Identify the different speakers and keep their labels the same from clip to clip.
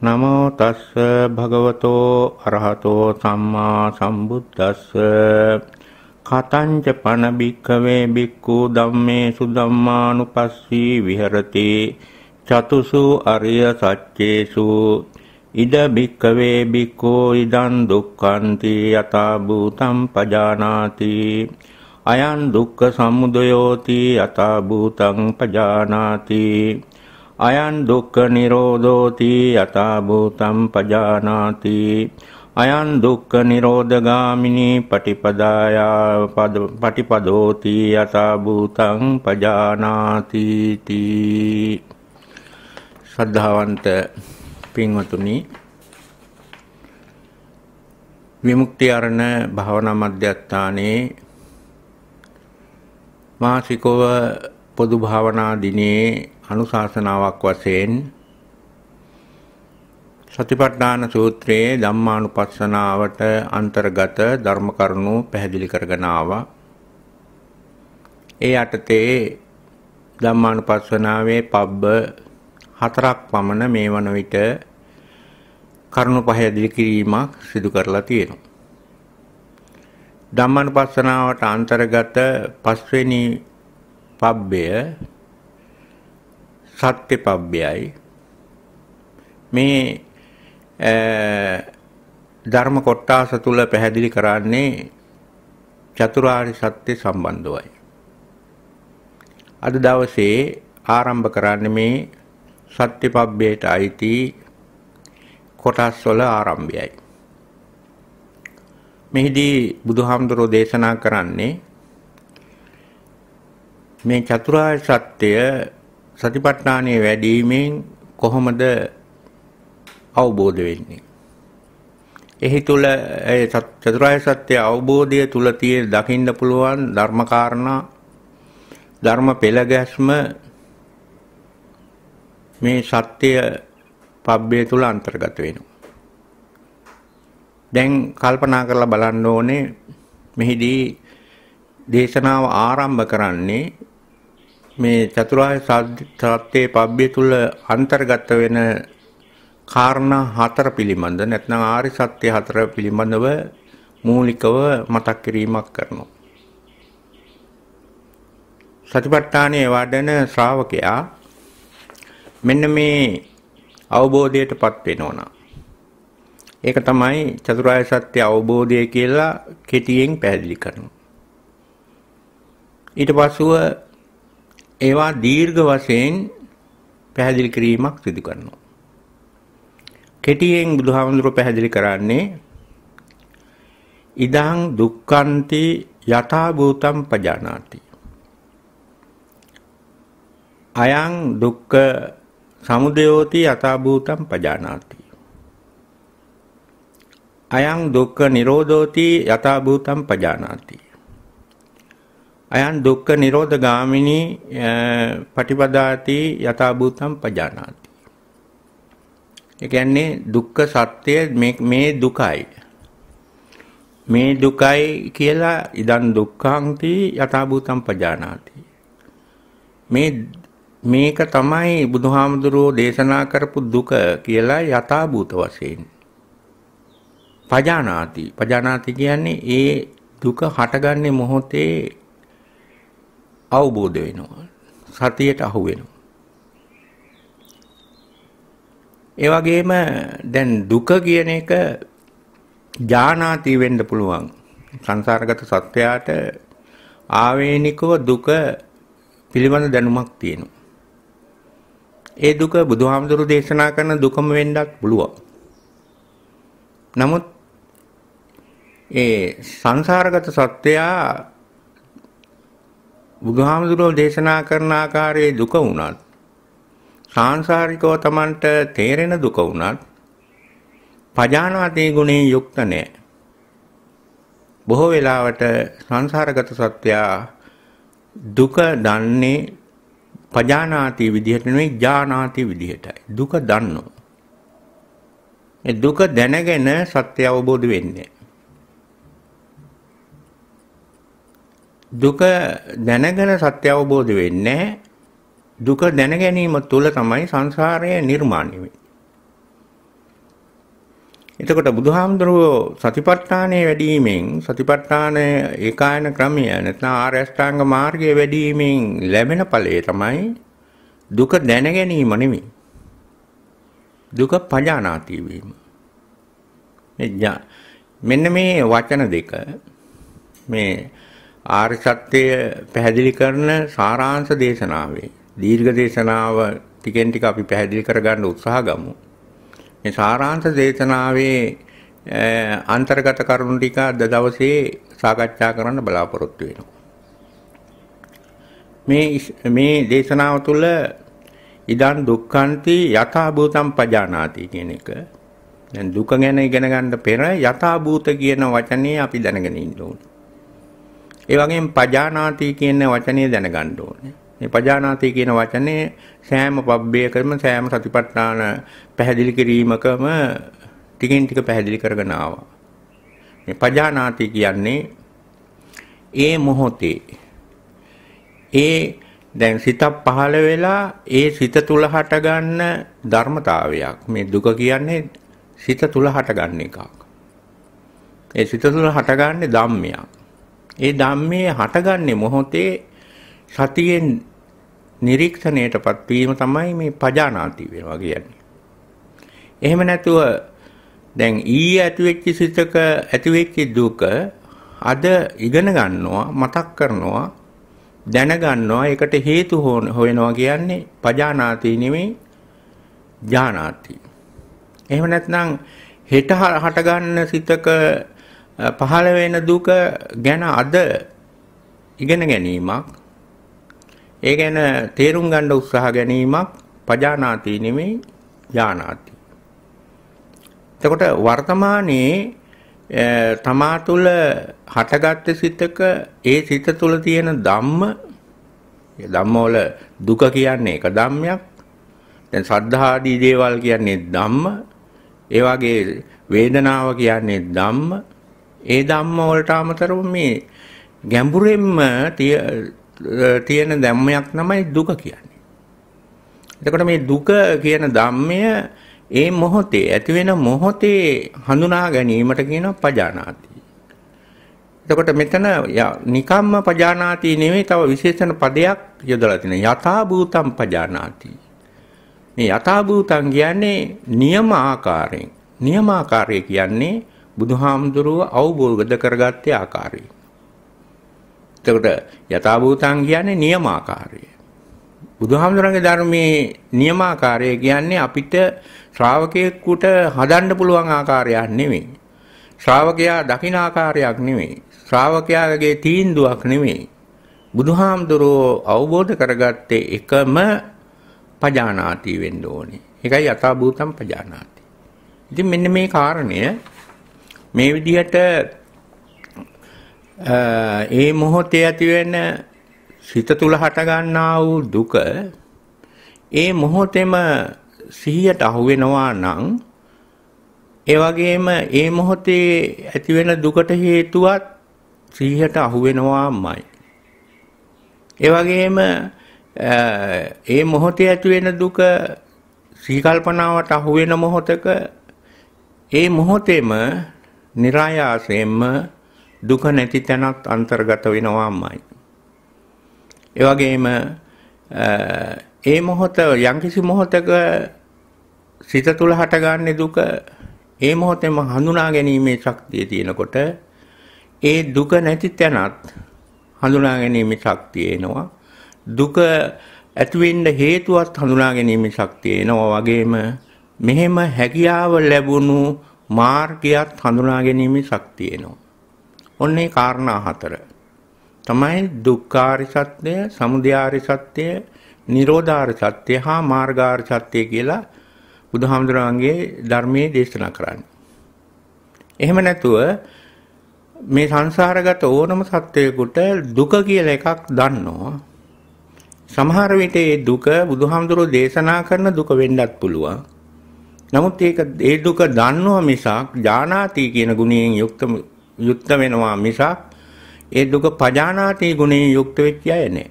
Speaker 1: නමෝ තස්ස භගවතෝ අරහතෝ සම්මා සම්බුද්දස්ස කතංච පන බික්ඛවේ බික්ඛු ධම්මේසු ධම්මානුපස්සී විහෙරති චතුසු අරිය සච්චේසු ඉද බික්ඛවේ බික්ඛෝ ඉදං දුක්ඛන්ති යතා භූතං පජානාති අයං දුක්ඛ සමුදයෝති යතා භූතං පජානාති අයං දුක්ඛ නිරෝධෝති යතා භූතං පජානාති අයං දුක්ඛ නිරෝධගාමිනී පටිපදායා පටිපදෝති යතා භූතං පජානාති තී. ශ්‍රද්ධාවන්ත පින්වතුනි, විමුක්ති අරණ භාවනා මධ්‍යස්ථානයේ මාසිකව පොදු භාවනා දිනේ අනුශාසනාවක් වශයෙන් සතිපට්ඨාන සූත්‍රයේ ධම්මානුපස්සනාවට අන්තර්ගත ධර්ම කරුණු පැහැදිලි කරගෙන ආවා. ඒ යටතේ ධම්මානුපස්සනාවේ පබ්බ 4ක් පමණ මේ වන විට කරුණු පැහැදිලි කිරීමක් සිදු කරලා තියෙනවා. ධම්මානුපස්සනාවට අන්තර්ගත 5 වෙනි පබ්බය සත්‍ය පබ්බයයි. මේ ධර්ම කොටස තුල පැහැදිලි කරන්නේ චතුරාර්ය සත්‍ය සම්බන්ධවයි. අද දවසේ ආරම්භ කරන්නේ මේ සත්‍ය පබ්බයට අයිති කොටස් වල ආරම්භයයි. මෙහිදී බුදුහාමුදුරෝ දේශනා කරන්නේ මේ චතුරාර්ය සත්‍ය සතිපට්ඨානයේ වැඩිමෙන් කොහොමද අවබෝධ වෙන්නේ? එහි තුල චතුරාර්ය සත්‍ය අවබෝධය තුල තියෙන දකින්න පුළුවන් ධර්ම කාරණා, ධර්ම පෙළ ගැස්ම මේ සත්‍ය පබ්බේ තුල අන්තර්ගත වෙනවා. දැන් කල්පනා කරලා බලන්න ඕනේ, මෙහිදී දේශනාව ආරම්භ කරන්නේ මේ චතුරාර්ය සත්‍ය පබ්බේ තුල අන්තර්ගත වෙන කාරණා 4 පිළිබඳ, නැත්නම් ආර්ය සත්‍ය 4 පිළිබඳව මූලිකව මතක් කිරීමක් කරනවා. සතිපට්ඨානයේ වඩන ශ්‍රාවකයා මෙන්න මේ අවබෝධයටපත් වෙනවා. ඒක තමයි චතුරාර්ය සත්‍ය අවබෝධය කියලා කෙටියෙන් පැහැදිලි කරනවා. ඊට පස්සුව ඒවා දීර්ඝ වශයෙන් පැහැදිලි කිරීමක් සිදු කරනවා. කෙටියෙන් බුදුහාමුදුරුවෝ පැහැදිලි කරන්නේ ඉදං දුක්ඛන්ති යථා භූතං පජානාති. අයං දුක්ඛ සමුදයෝති යථා භූතං පජානාති. අයං දුක්ඛ නිරෝධෝති යථා භූතං පජානාති. අයං දුක්ඛ නිරෝධ ගාමිනී පටිපදාති යථා භූතං පජානාති. ඒ කියන්නේ දුක්ඛ සත්‍ය මේ දුකයි. මේ දුකයි කියලා ඉදන් දුක්ඛංති යථා භූතං පජානාති. මේක තමයි බුදුහාමුදුරුවෝ දේශනා කරපු දුක කියලා යථා භූත වශයෙන් පජානාති. පජානාති කියන්නේ ඒ දුක හටගන්නේ මොහොතේ අවබෝධ වෙනවා, සතියට අහු වෙනවා. ඒ වගේම දැන් දුක කියන එක ඥානාති වෙන්න පුළුවන්. සංසාරගත සත්‍යයට ආවේනිකව දුක පිළිබඳ දැනුමක් තියෙනවා. ඒ දුක බුදුහාමුදුරු දේශනා කරන දුකම වෙන්නත් පුළුවන්. නමුත් ඒ සංසාරගත සත්‍යය බුදුහාමුදුරුවෝ දේශනා කරන ආකාරයේ දුක වුණත්, සාංශාරිකව Tamanට තේරෙන දුක වුණත් පජානාති ගුණේ යුක්ත නැහැ. බොහෝ වෙලාවට සංසාරගත සත්‍යය දුක දන්නේ පජානාති විදිහට නෙවෙයි, ඥානාති විදිහටයි. දුක දන්නවා. ඒ දුක දැනගෙන සත්‍ය අවබෝධ වෙන්නේ. දුක දැනගෙන සත්‍ය අවබෝධ වෙන්නේ. දුක දැන ගැනීම තුළ තමයි සංසාරය නිර්මාණය වෙන්නේ. එතකොට බුදුහාමුදුරුවෝ සතිපට්ඨානයේ වැඩිවීමෙන් සතිපට්ඨාන ඒකායන ක්‍රමය නැත්නම් ආර්ය අෂ්ටාංග මාර්ගයේ වැඩිවීමෙන් ලැබෙන ඵලය තමයි දුක දැන ගැනීම නෙමෙයි. දුක පජානාති වීම. මෙන්න මේ වචන දෙක මේ ආර්ය සත්‍ය පැහැදිලි කරන සාරාංශ දේශනාවේ දීර්ඝ දේශනාව ටිකෙන් ටික අපි පැහැදිලි කරගන්න උත්සාහ ගමු. මේ සාරාංශ දේශනාවේ අන්තර්ගත කරුණු ටික අද දවසේ සාකච්ඡා කරන්න බලාපොරොත්තු වෙනවා. මේ දේශනාව තුළ ඉදන් දුක්ඛන්ති යථා භූතං පජානාති කියන එක. දැන් දුක ගැන ඉගෙන ගන්න පෙර යථා භූත කියන වචනේ අපි දැනගෙන ඉන්න ඕනේ. ඒ වගේම පජානාති කියන වචනේ දැනගන්න ඕනේ. මේ පජානාති කියන වචනේ සෑම පබ්බයකම සෑම සතිපට්ඨාන පැහැදිලි කිරීමකම ටිකින් ටික පැහැදිලි කරගෙන ආවා. මේ පජානාති කියන්නේ ඒ මොහොතේ දැන් සිත පහළ වෙලා ඒ සිත තුල හටගන්න ධර්මතාවයක්. මේ දුක කියන්නේ සිත තුල හටගන්න එකක්. ඒ සිත තුල හටගන්නේ ධම්මයක්. ඒ ධම්මයේ හටගන්නේ මොහොතේ සතියෙන් නිරීක්ෂණයටපත් වීම තමයි මේ පජානාති වෙනවා කියන්නේ. එහෙම නැතුව දැන් ඇතිවෙච්ච සිතක ඇතිවෙච්ච දුක අද ඉගෙන ගන්නවා, මතක් කරනවා, දැන ගන්නවා, ඒකට හේතු හොයනවා කියන්නේ පජානාති නෙමෙයි ඥානාති. එහෙම නැත්නම් හෙට හට ගන්න සිතක පහළ වෙන දුක ගැන අද ඉගෙන ගැනීමක්, ඒ ගැන තේරුම් ගන්න උත්සාහ ගැනීමක් පජානාති නෙමෙයි ඥානාති. එතකොට වර්තමානයේ තමා තුළ හටගත්ත සිතක ඒ සිත තුළ තියෙන ධම්මවල දුක කියන්නේ එක ධම්මයක්. දැන් සද්ධා ආදී දේවල් කියන්නේ ධම්ම. ඒ වගේ වේදනාව කියන්නේ ධම්ම. ඒ ධම්ම වලට අමතරව මේ ගැඹුරින්ම තියෙන ධම්මයක් තමයි දුක කියන්නේ. එතකොට මේ දුක කියන ධම්මය ඒ මොහොතේ ඇති වෙන මොහොතේ හඳුනා ගැනීමට කියනවා පජානාති. එතකොට මෙතන නිකම්ම පජානාති නෙවෙයි, තව විශේෂණ පදයක් යොදලා තියෙනවා. යථා භූතං පජානාති. මේ යථා භූතං කියන්නේ නියම ආකාරයෙන්. නියම ආකාරය කියන්නේ බුදුහාමුදුරුව අවබෝධ කරගත්තේ ආකාරය. එතකොට යථා භූතං කියන්නේ නියම ආකාරය. බුදුහාමුදුරන්ගේ ධර්මයේ නියමාකාරය කියන්නේ අපිට ශ්‍රාවකයෙකුට හදන්න පුළුවන් ආකාරයක් නෙමෙයි. ශ්‍රාවකයා දකින ආකාරයක් නෙමෙයි. ශ්‍රාවකයාගේ තීන්දුවක් නෙමෙයි. බුදුහාමුදුරෝ අවබෝධ කරගත්තේ එකම පජානාති වෙන්න ඕනේ. ඒකයි යථා භූතං පජානාති. ඉතින් මෙන්න මේ කාරණය මේ විදිහට ඒ මොහොතේ ඇති වෙන සිත තුල හට ගන්නා වූ දුක ඒ මොහොතේම සිහියට අහු වෙනවා නම්, ඒ වගේම ඒ මොහොතේ ඇති වෙන දුකට හේතුවත් සිහියට අහු වෙනවාමයි. ඒ වගේම ඒ මොහොතේ ඇති වෙන දුක සිහි කල්පනාවට අහු වෙන මොහොතක ඒ මොහොතේම નિરાයාසයෙන්ම දුක නැති තැනත් අන්තර්ගත වෙනවාමයි. ඒ වගේම ඒ මොහොත යම්කිසි මොහොතක සිත තුළ හටගන්නේ දුක ඒ මොහොතේම හඳුනා ගැනීමේ ශක්තිය තියෙනකොට ඒ දුක නැති තැනත් හඳුනා ගැනීමේ ශක්තිය එනවා. දුක ඇති වෙන්න හේතුවත් හඳුනා ගැනීමේ ශක්තිය එනවා. වගේම මෙහෙම හැකියාව ලැබුණු මාර්ගයත් හඳුනා ගැනීමේ ශක්තිය එනවා. ඔන්නේ කාරණා හතර තමයි දුක්ඛාරි සත්‍ය, සමුදයාරි සත්‍ය, නිරෝධාරි සත්‍ය හා මාර්ගාරි සත්‍ය කියලා බුදුහාමුදුරන්ගේ ධර්මයේ දේශනා කරන්නේ. එහෙම නැතුව මේ සංසාරගත ඕනම සත්වයකට දුක කියලා එකක් දන්නවා. සමහර විට ඒ දුක බුදුහාමුදුරෝ දේශනා කරන දුක වෙන්නත් පුළුවන්. නමුත් ඒ දුක දන්නවා මිසක් ඥානාති කියන ගුණයෙන් යුක්ත වෙනවා මිසක් ඒ දුක පජානාති ගුණයෙන් යුක්ත වෙච්ච අය නෑ.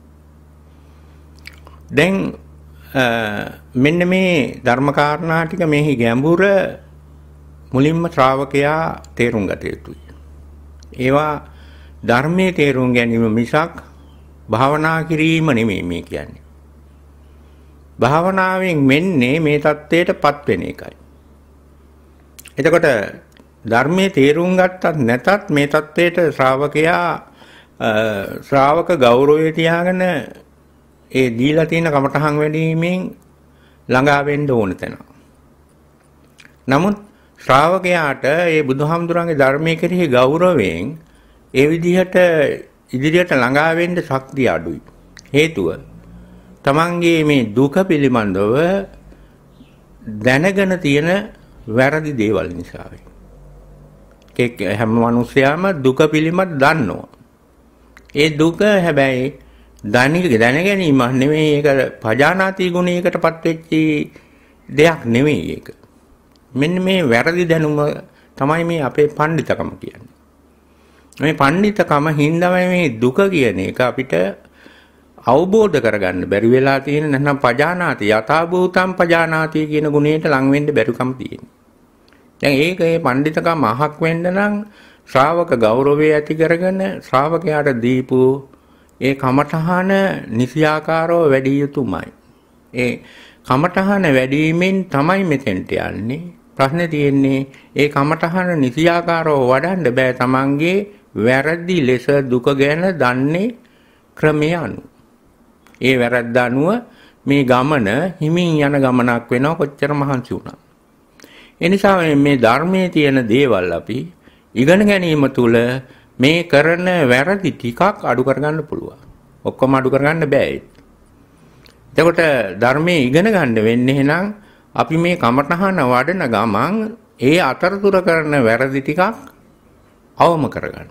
Speaker 1: දැන් මෙන්න මේ ධර්ම කාරණා ටික මෙහි ගැඹුර මුලින්ම ශ්‍රාවකයා තේරුම් ගත යුතුයි. ඒවා ධර්මයේ තේරුම් ගැනීම මිසක් භාවනා කිරීම නෙමෙයි මේ කියන්නේ. භාවනාවෙන් මෙන්නේ මේ தത്വයටපත් වෙන එකයි. එතකොට ධර්මයේ තේරුම් ගත්තත් නැතත් මේ தത്വයට ශ්‍රාවක ගෞරවය තියාගෙන ඒ දීලා තියෙන කමඨහං වැඩිවීමෙන් ළඟා වෙන්න ඕන තැන. නමුත් ශ්‍රාවකයාට මේ බුදුහාමුදුරන්ගේ ධර්මයේ කෙරෙහි ගෞරවයෙන් ඒ විදිහට ඉදිරියට ළඟා වෙන්න ශක්තිය අඩුයි. හේතුව තමන්ගේ මේ දුක පිළිබඳව දැනගෙන තියෙන වැරදි දේවල් නිසා වෙයි. හැම මිනිසයාම දුක පිළිබඳ දන්නවා. ඒ දුක හැබැයි දැන ගැනීමක් නෙමෙයි, ඒක පජානාති ගුණයකටපත් වෙච්ච දෙයක් නෙමෙයි ඒක. මෙන්න මේ වැරදි දැනුම තමයි මේ අපේ පඬිතකම කියන්නේ. මේ පඬිතකම හින්දාමයි මේ දුක කියන එක අපිට අවබෝධ කරගන්න බැරි වෙලා තියෙන. නැත්නම් පජානාති යථාභූතම් පජානාති කියන ගුණයට ලං වෙන්න බැරිකම තියෙනවා. දැන් ඒකේ පඬිතකම අහක් වෙන්න නම් ශ්‍රාවක ගෞරවය ඇති කරගෙන ශ්‍රාවකයාට දීපු ඒ කමඨහන නිසියාකාරව වැඩි යුතුමයි. ඒ කමඨහන වැඩිවීමෙන් තමයි මෙතෙන්ට යන්නේ. ප්‍රශ්නේ තියෙන්නේ ඒ කමඨහන නිසියාකාරව වඩන්න බෑ තමන්ගේ වැරදි ලෙස දුක ගැන දන්නේ ක්‍රමය අනුව. ඒ වැරද්ද අනුව මේ ගමන හිමින් යන ගමනක් වෙනවා කොච්චර මහන්සි වුණත්. ඒ නිසා මේ ධර්මයේ තියෙන දේවල් අපි ඉගෙන ගැනීම තුළ මේ කරන වැරදි ටිකක් අඩු කරගන්න පුළුවන්. ඔක්කොම අඩු කරගන්න බෑ. එතකොට ධර්මයේ ඉගෙන ගන්න වෙන්නේ එහෙනම් අපි මේ කමඨහන වඩන ගමන් ඒ අතරතුර කරන වැරදි ටිකක් අවම කරගන්න.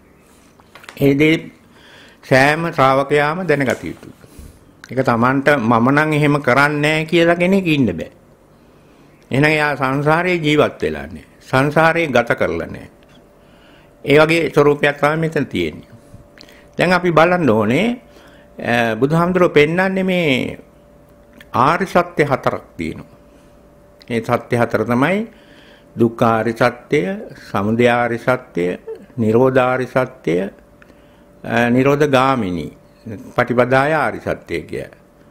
Speaker 1: ඒ දේ සෑම ශ්‍රාවකයාම දැනගත යුතුයි. ඒක Tamanට මම නම් එහෙම කරන්නේ නැහැ කියලා කෙනෙක් ඉන්න බෑ. එහෙනම් එයා සංසාරේ ජීවත් වෙලා නැහැ. සංසාරේ ගත කරලා නැහැ. ඒ වගේ ස්වરૂපයක් තමයි මෙතන තියෙන්නේ. දැන් අපි බලන්න ඕනේ බුදුහාමුදුරුවෝ පෙන්වන්නේ මේ ආර්ය සත්‍ය හතරක් තියෙනවා. මේ සත්‍ය හතර තමයි දුක්ඛාරි සත්‍ය, සමුදයාරි සත්‍ය, නිරෝධාරි සත්‍ය, නිරෝධගාමිනී, පටිපදාය ආරි සත්‍ය කිය.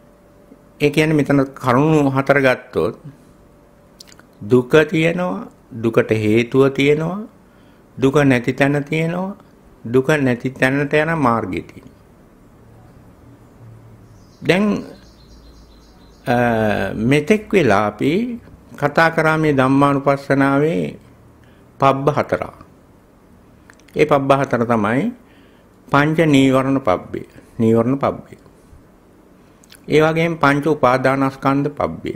Speaker 1: ඒ කියන්නේ මෙතන කරුණු හතර ගත්තොත් දුක තියෙනවා, දුකට හේතුව තියෙනවා, දුක නැති තැන තියෙනවා, දුක නැති තැනට යන මාර්ගය තියෙනවා. දැන් මෙතෙක් වෙලා අපි කතා කරා මේ ධම්මානුපස්සනාවේ පබ්බ හතරක්. ඒ පබ්බ හතර තමයි පංච නීවරණ පබ්බය, නීවරණ පබ්බය. ඒ වගේම පංච උපාදානස්කන්ධ පබ්බය.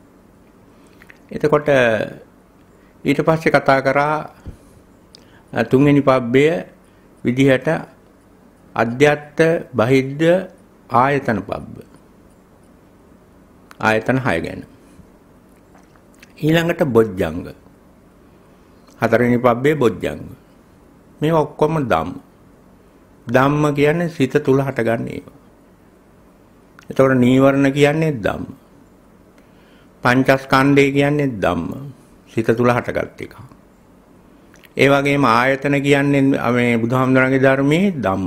Speaker 1: එතකොට ඊට පස්සේ කතා කරා තුන්වෙනි පබ්බය විදිහට අධ්‍යාත්ත බහිද්ධ ආයතන පබ්බ. ආයතන 6 ගැන. ඊළඟට බොජ්ජංග. හතරවෙනි පබ්බේ බොජ්ජංග. මේ ඔක්කොම ධම්ම. ධම්ම කියන්නේ සිත තුල හටගන්න ඒවා. එතකොට නීවරණ කියන්නේ ධම්ම. පංචස්කන්ධය කියන්නේ ධම්ම. සිත තුල හටගත් එක. ඒ වගේම ආයතන කියන්නේ මේ බුදුහාමුදුරන්ගේ ධර්මයේ ධම්ම.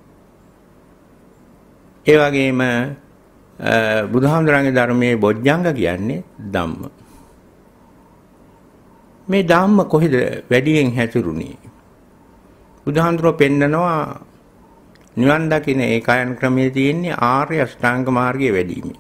Speaker 1: ඒ වගේම බුදුහාමුදුරන්ගේ ධර්මයේ බොජ්ජංග කියන්නේ ධම්ම. මේ ධම්ම කොහෙද වැඩියෙන් හැසිරුණේ? බුදුහාමුදුරුවෝ පෙන්නනවා නිවන් දකින්න ඒකායන ක්‍රමයේ තියෙන්නේ ආර්ය අෂ්ටාංග මාර්ගයේ වැඩිම.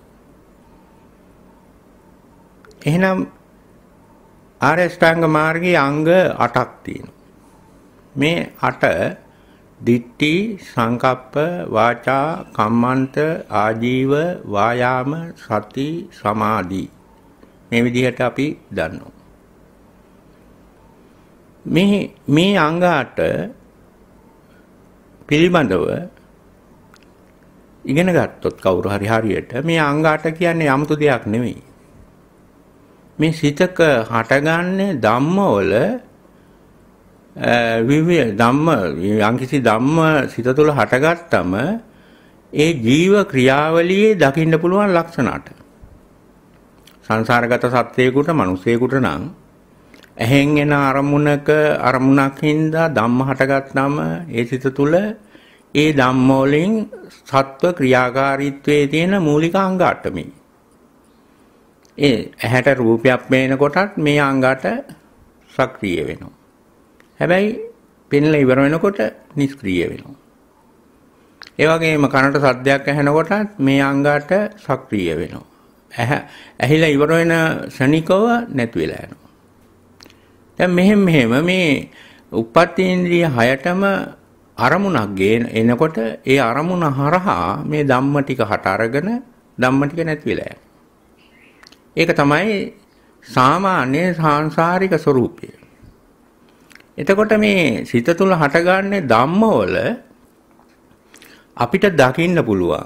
Speaker 1: එහෙනම් ආර්ය අෂ්ටාංග මාර්ගයේ අංග 8ක් තියෙනවා. මේ 8 දිට්ඨි, සංකප්ප, වාචා, කම්මන්ත, ආජීව, වායාම, සති, සමාධි. මේ විදිහට අපි දන්නවා. මේ අංග 8 පිළිබඳව ඉගෙන ගත්තොත් කවුරු හරි හරියට මේ අංග 8 කියන්නේ 아무තු දෙයක් නෙවෙයි. මේ සිතක හටගන්නේ ධම්මවල ධම්ම යම්කිසි ධම්ම සිත තුළ හටගත්තම ඒ ජීව ක්‍රියාවලියේ දකින්න පුළුවන් ලක්ෂණ 8. සංසාරගත සත්‍යයකට, මිනිසෙකුට නම් ඇහෙන් එන අරමුණක් හින්දා ධම්ම හටගත්නම ඒ සිත තුළ ඒ ධම්ම වලින් සත්ව ක්‍රියාකාරීත්වයේ තියෙන මූලික අංග 8මි. ඒ ඇහැට රූපයක් පේනකොටත් මේ අංග 8 සක්‍රිය වෙනවා. හැබැයි පෙන්ලා ඉවර වෙනකොට නිෂ්ක්‍රීය වෙනවා. ඒ වගේම කනට සද්දයක් ඇහෙනකොටත් මේ අංග 8 සක්‍රිය වෙනවා. ඇහිලා ඉවර වෙන ශනිකව නැති වෙලා යනවා. දැන් මෙහෙම මේ උප්පත්තීන්ද්‍රිය 6ටම අරමුණක් එනකොට ඒ අරමුණ හරහා මේ ධම්ම ටික හට අරගෙන ධම්ම ටික නැති වෙලා යනවා. ඒක තමයි සාමාන්‍ය සාංශාරික ස්වરૂපය. එතකොට මේ සිත තුළ හටගන්නේ ධම්මවල අපිට දකින්න පුළුවන්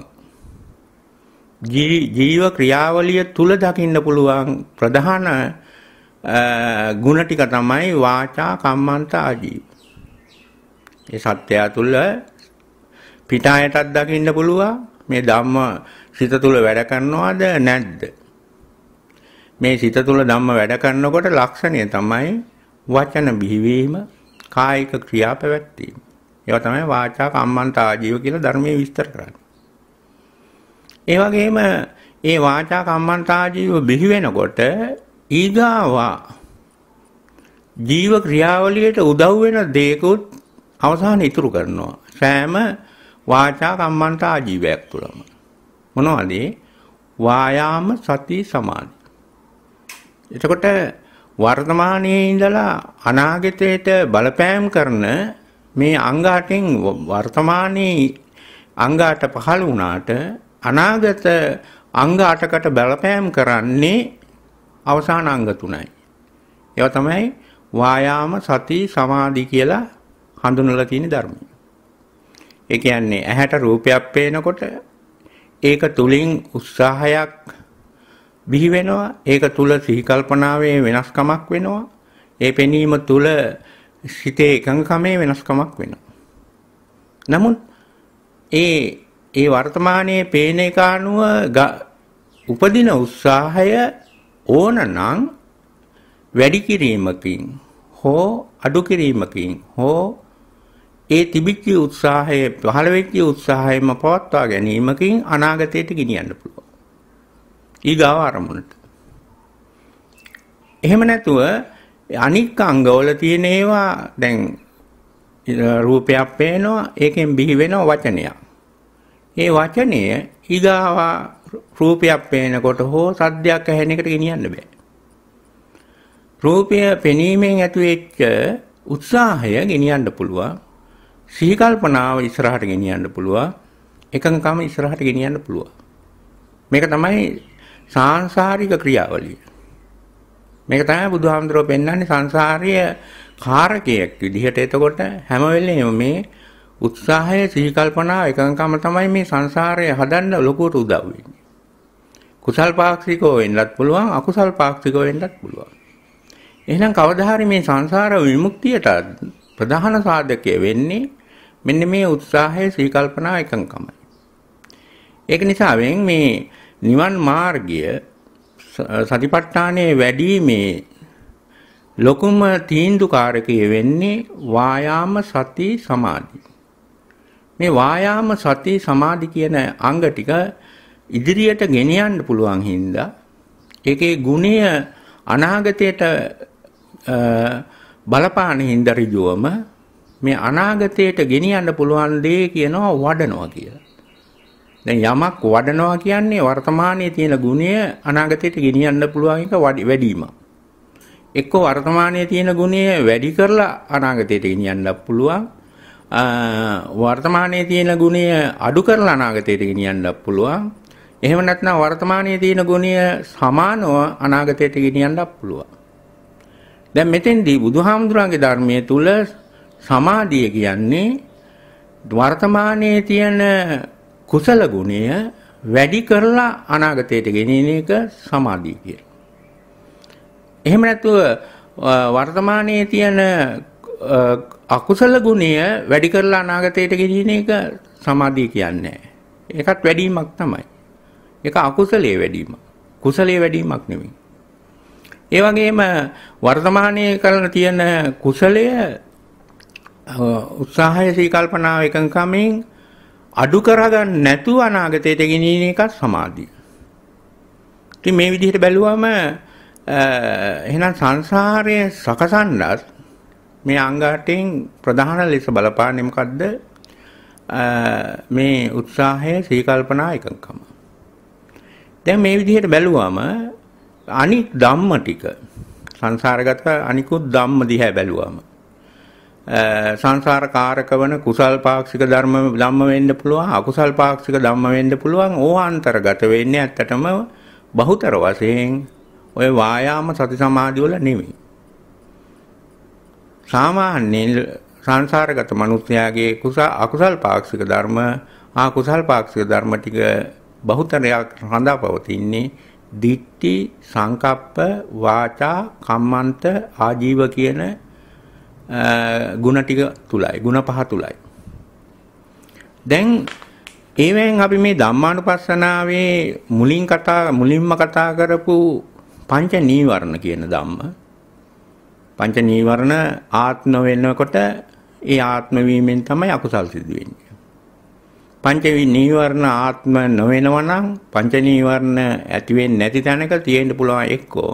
Speaker 1: ජීව ක්‍රියාවලිය තුල දකින්න පුළුවන් ප්‍රධාන ගුණ ටික තමයි වාචා කම්මන්ත ආජීව. ඒ සත්‍යය තුල පිටායටත් දකින්න පුළුවන් මේ ධම්ම සිත තුල වැඩ කරනවද නැද්ද? මේ සිත තුල ධම්ම වැඩ කරනකොට ලක්ෂණය තමයි වචන බිහිවීම, කායික ක්‍රියා පැවැත්වීම. ඒවා තමයි වාචා කම්මන්ත ආජීව කියලා ධර්මයේ විස්තර කරන්නේ. ඒ වගේම ඒ වාචා කම්මන්ත ආජීව බිහි වෙනකොට ඊගාවා ජීව ක්‍රියාවලියට උදව් වෙන දේකුත් අවසාන ඉතුරු කරනවා. සෑම වාචා කම්මන්ත ආජීවයක් තුළම. මොනවද? වායාම සති සමාධි. එතකොට වර්තමානයේ ඉඳලා අනාගතයට බලපෑම් කරන මේ අංග 8න් වර්තමානයේ අංග 8 පහළ වුණාට අනාගත අංග 8කට බලපෑම් කරන්නේ අවසාන අංග 3යි. ඒවා තමයි වායාම සති සමාධි කියලා හඳුන්වලා තියෙන ධර්මය. ඒ කියන්නේ ඇහැට රූපයක් පේනකොට ඒක තුලින් උත්සාහයක් බිහි වෙනවා. ඒක තුල සිහි කල්පනාවේ වෙනස්කමක් වෙනවා. ඒ පෙනීම තුල සිතේ එකඟකමේ වෙනස්කමක් වෙනවා. නමුත් ඒ වර්තමානයේ පේන එක අනුව උපදින උත්සාහය ඕනනම් වැඩි කිරීමකින් හෝ අඩු කිරීමකින් හෝ ඒ තිබිච්ච උත්සාහය පහළ වෙච්ච උත්සාහයම පවත්වා ගැනීමකින් අනාගතයට ගෙනියන්න පුළුවන්. ඊගාව අරමුණට. එහෙම නැතුව අනික් අංගවල තියෙන ඒවා දැන් රූපයක් පේනවා ඒකෙන් බිහි වෙන වචනයක්. ඒ වචනය ඊගාව රූපයක් පේනකොට හෝ සද්දයක් ඇහෙන එකට ගෙනියන්න බෑ. රූපය පෙනීමෙන් ඇතිවෙච්ච උත්සාහය ගෙනියන්න පුළුවන්. සිහි කල්පනාව ඉස්සරහට ගෙනියන්න පුළුවන්. එකඟකම ඉස්සරහට ගෙනියන්න පුළුවන්. මේක තමයි සාංශාරික ක්‍රියාවලිය. මේක තමයි බුදුහාමුදුරුවෝ පෙන්වන්නේ සංසාරීය කාරකයක් විදිහට. එතකොට හැම වෙලේම මේ උත්සාහය සිහි කල්පනාව එකඟකම තමයි මේ සංසාරය හදන්න ලොකුවට උදව් වෙන්නේ. කුසල් පාක්ෂිකව වෙන්නත් පුළුවන් අකුසල් පාක්ෂිකව වෙන්නත් පුළුවන්. එහෙනම් කවදා හරි මේ සංසාර විමුක්තියට ප්‍රධාන සාධකය වෙන්නේ මෙන්න මේ උත්සාහය සිහි කල්පනාව එකඟකමයි. ඒක නිසා මේ නිවන් මාර්ගය සතිපට්ඨානයේ වැඩිීමේ ලොකුම තීන්දුවකාරකය වෙන්නේ වායාම සති සමාධි. මේ වායාම සති සමාධි කියන අංග ටික ඉදිරියට ගෙනියන්න පුළුවන් හින්දා ඒකේ ගුණය අනාගතයට බලපාන හින්දා ඍජුවම මේ අනාගතයට ගෙනියන්න පුළුවන් දේ කියනවා වඩනවා කියලා. දැන් යමක් වඩනවා කියන්නේ වර්තමානයේ තියෙන ගුණය අනාගතයට ගෙනියන්න පුළුවන් එක වැඩිම. එක්ක වර්තමානයේ තියෙන ගුණය වැඩි කරලා අනාගතයට ගෙනියන්න පුළුවන්. වර්තමානයේ තියෙන ගුණය අඩු කරලා අනාගතයට ගෙනියන්න පුළුවන්. එහෙම නැත්නම් වර්තමානයේ තියෙන ගුණය සමානව අනාගතයට ගෙනියන්න පුළුවන්. දැන් මෙතෙන්දී බුදුහාමුදුරන්ගේ ධර්මයේ තුල සමාධිය කියන්නේ වර්තමානයේ තියෙන කුසල ගුණය වැඩි කරලා අනාගතයට ගෙනියන එක සමාධිය කියලා. එහෙම නැතුව වර්තමානයේ තියෙන අකුසල ගුණය වැඩි කරලා අනාගතයට ගෙනියන එක සමාධිය කියන්නේ. ඒකත් වැඩිමක් තමයි. ඒක අකුසලයේ වැඩිම. කුසලයේ වැඩිමක් නෙමෙයි. ඒ වගේම වර්තමානයේ කරන තියෙන කුසලය උත්සාහය සීකල්පනාව එකඟකමින් අඩු කරගන්න නැතුව අනාගතයට ගෙනියන එක සමාධිය. ඉතින් මේ විදිහට බැලුවම එහෙනම් සංසාරයේ සකසන්නත් මේ අංග 8න් ප්‍රධාන ලෙස බලපාන්නේ මොකද්ද? මේ උත්සාහය සීකල්පනා එකඟකම. දැන් මේ විදිහට බැලුවම අනිත් ධම්ම ටික සංසාරගත අනිකුත් ධම්ම දිහා බැලුවම සංසාර කාරක වන කුසල් පාක්ෂික ධම්ම වෙන්න පුළුවන් අකුසල් පාක්ෂික ධම්ම වෙන්න පුළුවන් ඕවාන්තරගත වෙන්නේ ඇත්තටම බහුතර වශයෙන් ඔය වායාම සති සමාධි වල නෙමෙයි. සාමාන්‍යයෙන් සංසාරගත මිනිස්යාගේ අකුසල් පාක්ෂික ධර්ම කුසල් පාක්ෂික ධර්ම ටික බහුතරයක් රඳා පවතින්නේ දිට්ඨි සංකප්ප වාචා කම්මන්ත ආජීව කියන ගුණ ටික තුලයි ගුණ පහ තුලයි. දැන් ඒවෙන් අපි මේ ධම්මානුපස්සනාවේ මුලින්ම කතා කරපු පංච නීවරණ කියන ධම්ම පංච නීවරණ ආත්ම වෙනකොට ඒ ආත්ම වීමෙන් තමයි අකුසල් සිදු වෙන්නේ. පංච නීවරණ ආත්ම නොවෙනවා නම් පංච නීවරණ ඇති වෙන්නේ නැති තැනක තියෙන්න පුළුවන් එක්කෝ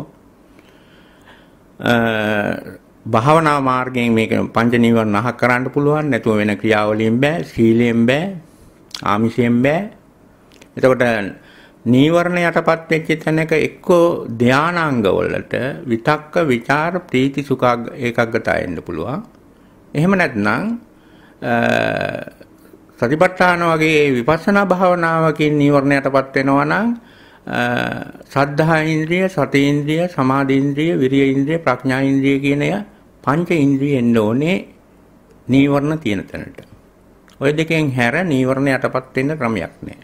Speaker 1: භාවනා මාර්ගයෙන් මේක පංච නීවරණ අහක් කරන්න පුළුවන් නැතුව වෙන ක්‍රියාවලියෙන් බෑ සීලයෙන් බෑ ආමිෂයෙන් බෑ. එතකොට නීවරණ යටපත් වෙච්ච තැනක එක්කෝ ධානාංග වලට විතක්ක විචාර ප්‍රීති සුඛ ඒකග්ගතය එන්න පුළුවන්. එහෙම නැත්නම් සතිපට්ඨාන වගේ විපස්සනා භාවනාවකින් නීවරණ යටපත් වෙනවා නම් සද්ධා ඉන්ද්‍රිය, සති ඉන්ද්‍රිය, සමාධි ඉන්ද්‍රිය, විරිය ඉන්ද්‍රිය, ප්‍රඥා ඉන්ද්‍රිය කියන පංච ඉන්ද්‍රිය එන්න ඕනේ නීවරණ තියෙන තැනට. ඔය දෙකෙන් හැර නීවරණ යටපත් වෙන්න ක්‍රමයක් නැහැ.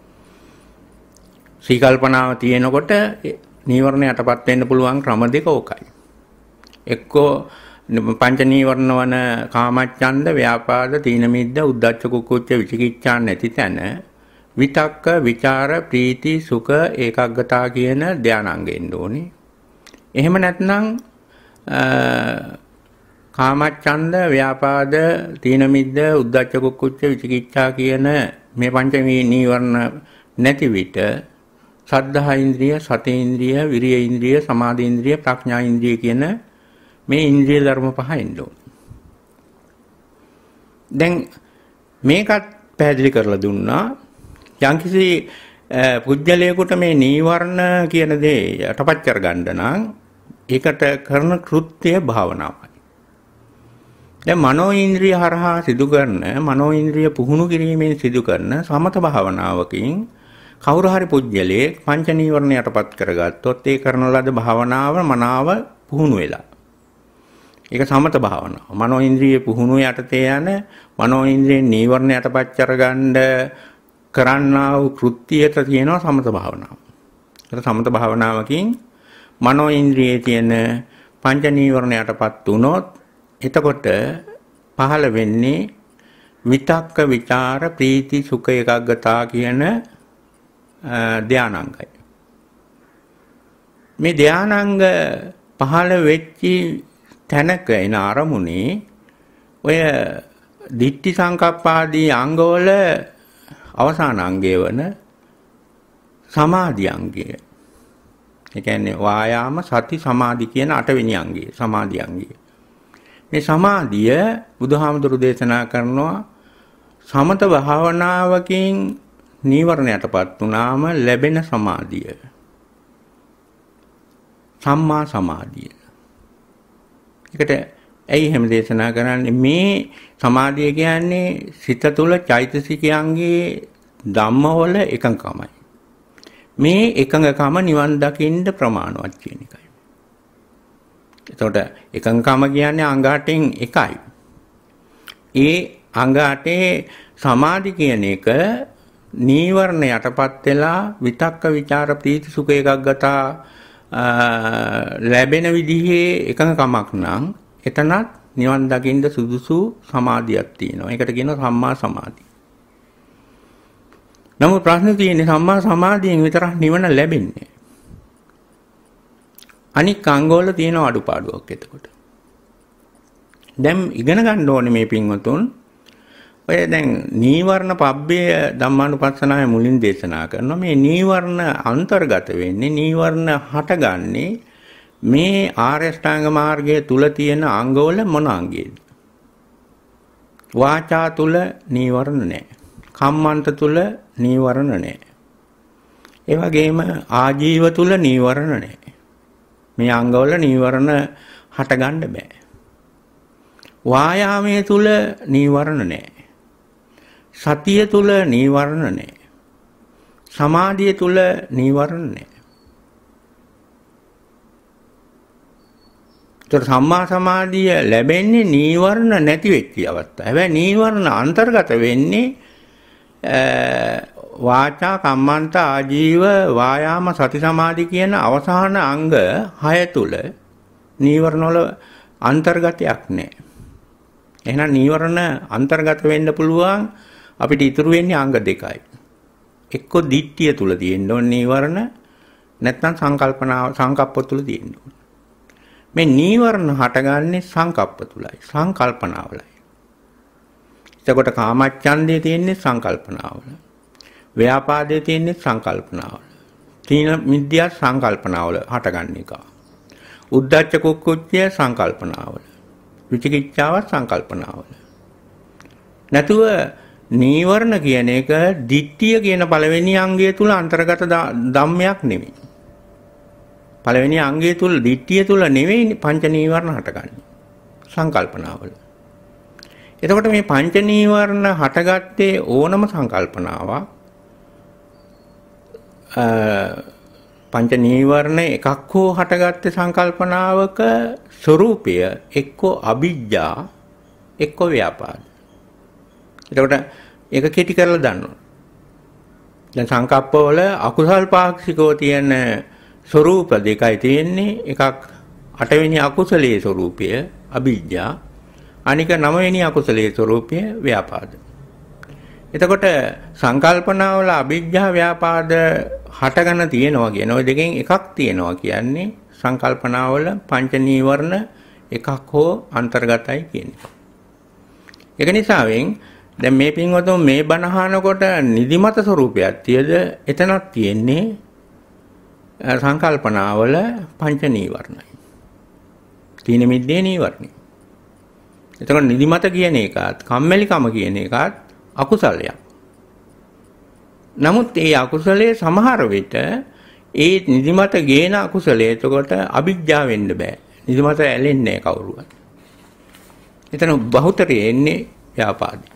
Speaker 1: සීකල්පනාව තියෙනකොට නීවරණ යටපත් වෙන්න පුළුවන් ක්‍රම දෙක ඕකයි. එක්කෝ පංච නීවරණ වන කාමච්ඡන්ද, ව්‍යාපාද, තීන මිද්ද, උද්ධච්ච කුක්කුච්ච විචිකිච්ඡා නැති තැන විතක්ක, විචාර, ප්‍රීති, සුඛ, ඒකග්ගතා කියන ධානාංග එන්න ඕනේ. එහෙම නැත්නම් කාමච්ඡන්ද, ව්‍යාපාද, තීන මිද්ද, උද්ධච්ච කුක්කුච්ච විචිකිච්ඡා කියන මේ පංච නීවරණ නැති විට සද්ධා ඉන්ද්‍රිය, සති ඉන්ද්‍රිය, විරිය ඉන්ද්‍රිය, සමාධි ඉන්ද්‍රිය, ප්‍රඥා ඉන්ද්‍රිය කියන මේ ඉන්ද්‍රිය ධර්ම පහ එන්න ඕනේ. දැන් මේකත් පැහැදිලි කරලා දුන්නා. යම්කිසි පුජ්‍යලයකට මේ නීවරණ කියන දේ යටපත් කරගන්න නම් ඒකට කරන කෘත්‍ය භාවනාවයි. දැන් මනෝ ඉන්ද්‍රිය හරහා සිදු කරන මනෝ ඉන්ද්‍රිය පුහුණු කිරීමෙන් සිදු කරන සමත භාවනාවකින් කවුරු හරි පුජ්‍යලයේ පංච නීවරණ යටපත් කරගත්තොත් ඒ කරන ලද භාවනාව මනාව පුහුණු වෙලා. ඒක සමත භාවනාව. මනෝ ඉන්ද්‍රිය පුහුණු යටතේ යන මනෝ ඉන්ද්‍රිය නීවරණ යටපත් කරගන්න කරන්නා වූ කෘත්‍යයට කියනවා සමත භාවනාව. ඒක සමත භාවනාවකින් මනෝ ඉන්ද්‍රියේ තියෙන පංච නීවරණ යටපත් වුණොත් එතකොට පහළ වෙන්නේ විතක්ක විචාර ප්‍රීති සුඛ ඒකග්ගතා කියන ධානාංගයි. මේ ධානාංග පහළ වෙච්චි තැනක එන අරමුණේ ඔය දිට්ඨි සංකප්පාදී අංගවල අවසාන අංගය වන සමාධි අංගය. ඒ කියන්නේ වායාම සති සමාධි කියන 8 වෙනි අංගය සමාධි අංගය. මේ සමාධිය බුදුහාමුදුරු දේශනා කරනවා සමත භාවනාවකින් නීවරණයටපත් වුණාම ලැබෙන සමාධිය. සම්මා සමාධිය. ඒකට ඇයි එහෙම දේශනා කරන්නේ? මේ සමාධිය කියන්නේ සිත තුළ චෛතසිකයන්ගේ ධම්මවල එකඟකමයි. මේ එකඟකම නිවන් දකින්න ප්‍රමාණවත් කියන එකයි. එතකොට එකඟකම කියන්නේ අංග 8න් එකයි. ඒ අංග 8 සමාධි කියන එක නීවරණ යටපත් වෙලා විතක්ක විචාර ප්‍රීති සුඛ ඒකග්ගතා ලැබෙන විදිහේ එකඟකමක් නම් එතනත් නිවන් දකින්න සුදුසු සමාධියක් තියෙනවා. ඒකට කියනවා සම්මා සමාධිය. නමුත් ප්‍රශ්නේ තියෙන්නේ සම්මා සමාධියෙන් විතරක් නිවන ලැබෙන්නේ. අනික් අංගවල තියෙන අඩුපාඩුවක් එතකොට. දැන් ඉගෙන ගන්න ඕනේ මේ පින්වතුන්. ඔය දැන් නීවරණ පබ්බේ ධම්මානුපස්සනාවේ මුලින් දේශනා කරනවා මේ නීවරණ අන්තර්ගත වෙන්නේ නීවරණ හටගන්නේ මේ ආර්ය ශ්‍රාංග මාර්ගය තුල තියෙන අංගවල මොන අංගයේද? වාචා තුල නීවරණ නැහැ. කම්මන්ත තුල නීවරණ නැහැ. ඒ වගේම ආජීව තුල නීවරණ නැහැ. මේ අංගවල නීවරණ හටගන්න බෑ. වායාමයේ තුල නීවරණ නැහැ. සතිය තුල නීවරණ නැහැ. සමාධිය තුල නීවරණ නැහැ. ඒතර සම්මා සමාධිය ලැබෙන්නේ නීවරණ නැති වෙච්ච අවස්ථාව. හැබැයි නීවරණ අන්තර්ගත වෙන්නේ වාචා කම්මන්ත ආජීව වායාම සති සමාධි කියන අවසාන අංග 6 තුල නීවරණ වල අන්තර්ගතයක් නැහැ. එහෙනම් නීවරණ අන්තර්ගත වෙන්න පුළුවන් අපිට ඉතුරු වෙන්නේ අංග දෙකයි. එක්ක දිට්ඨිය තුල තියෙන්න ඕනේ නීවරණ නැත්නම් සංකප්ප තුල තියෙන්න ඕනේ. මේ නීවරණ හටගන්නේ සංකප්ප තුලයි සංකල්පනාවලයි. එතකොට කාමච්ඡන්දේ තියෙන්නේ සංකල්පනාවල. ව්‍යාපාදේ තියෙන්නේ සංකල්පනාවල. තීන මිද්‍යා සංකල්පනාවල හටගන්න එක. උද්ධච්ච කුක්කුච්චය සංකල්පනාවල. විචිකිච්ඡාව සංකල්පනාවල. නැතුව නීවරණ කියන එක දිට්ඨිය කියන පළවෙනි අංගය තුල අන්තර්ගත ධම්මයක් නෙමෙයි. පළවෙනි අංගය තුල දිට්ඨිය තුල නෙවෙයි පංච නීවරණ හටගන්නේ. සංකල්පනාවල. එතකොට මේ පංච නීවරණ හටගත්තේ ඕනම සංකල්පනාවක් පංච නීවරණ එකක් හෝ හටගත්තේ සංකල්පනාවක ස්වરૂපය එක්කෝ අවිජ්ජා එක්කෝ ව්‍යාපාද. එතකොට ඒක කෙටි කරලා දන්නවා. දැන් සංකප්පවල අකුසල් පාක්ෂිකව තියෙන ස්වરૂප දෙකයි තියෙන්නේ. එකක් 8 වෙනි අකුසලයේ ස්වરૂපය අවිජ්ජා අනික 9 වෙනි අකුසලයේ ස්වરૂපය ව්‍යාපාද. එතකොට සංකල්පනාවල අවිජ්ජා ව්‍යාපාද හටගෙන තියෙනවා කියන ඔය දෙකෙන් එකක් තියෙනවා කියන්නේ සංකල්පනාවල පංච නීවරණ එකක් හෝ අන්තර්ගතයි කියන්නේ. ඒක නිසාවෙන් දැන් මේ පින්වතුන් මේ බණ අහනකොට නිදිමත ස්වરૂපයක් තියද එතනක් තියෙන්නේ සංකල්පනාවල පංච නීවරණයි. තීන මිද්දේ නීවරණයි. එතකොට නිදිමත කියන එකත් කම්මැලිකම කියන එකත් අකුසලයක්. නමුත් ඒ අකුසලයේ සමහර විට ඒ නිදිමත ගේන අකුසලයේ එතකොට අවිජ්ජා වෙන්න බෑ. නිදිමත ඇලෙන්නේ නැහැ කවුරුවත්. එතන බහුතරය එන්නේ ව්‍යාපාදේ.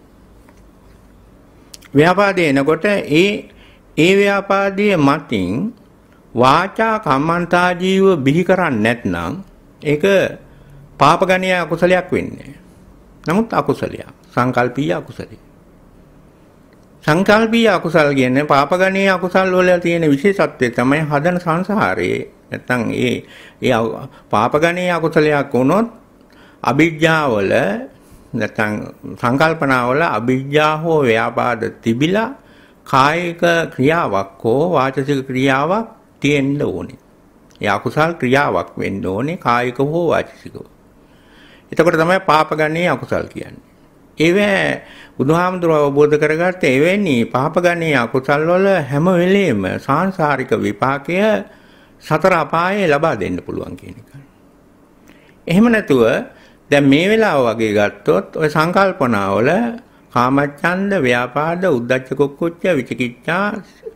Speaker 1: ව්‍යාපාදේ එනකොට ඒ ව්‍යාපාදයේ මතින් වාචා කම්මන්තා ජීව බිහි කරන්නේ නැත්නම් ඒක පාපගණීය අකුසලයක් වෙන්නේ. නමුත් අකුසලයක්. සංකල්පීය අකුසලයක්. සංකල්පීය අකුසල් කියන්නේ පාපගණීය අකුසල් වල තියෙන විශේෂත්වය තමයි හදන සංසාරයේ නැත්නම් ඒ පාපගණීය අකුසලයක් වුණොත් අවිජ්ජාවල නැත්නම් සංකල්පනාවල අවිජ්ජා හෝ ව්‍යාපාද තිබිලා කායික ක්‍රියාවක් හෝ වාචික ක්‍රියාවක් තියෙන්න ඕනේ. ඒ අකුසල් ක්‍රියාවක් වෙන්න ඕනේ කායික හෝ වාචිකව. එතකොට තමයි පාපගණීය අකුසල් කියන්නේ. ඒවැ බුදුහාමුදුරුවෝ අවබෝධ කරගත්ත එවැනි පාපගණීය අකුසල් වල හැම වෙලෙම සාංශාරික විපාකය සතර අපායේ ලබා දෙන්න පුළුවන් කියන එක. එහෙම නැතුව දැන් මේ වෙලාව වගේ ගත්තොත් ඔය සංකල්පනාවල කාමච්ඡන්ද, ව්‍යාපාද, උද්ධච්ච කුක්කුච්ච, විචිකිච්ඡා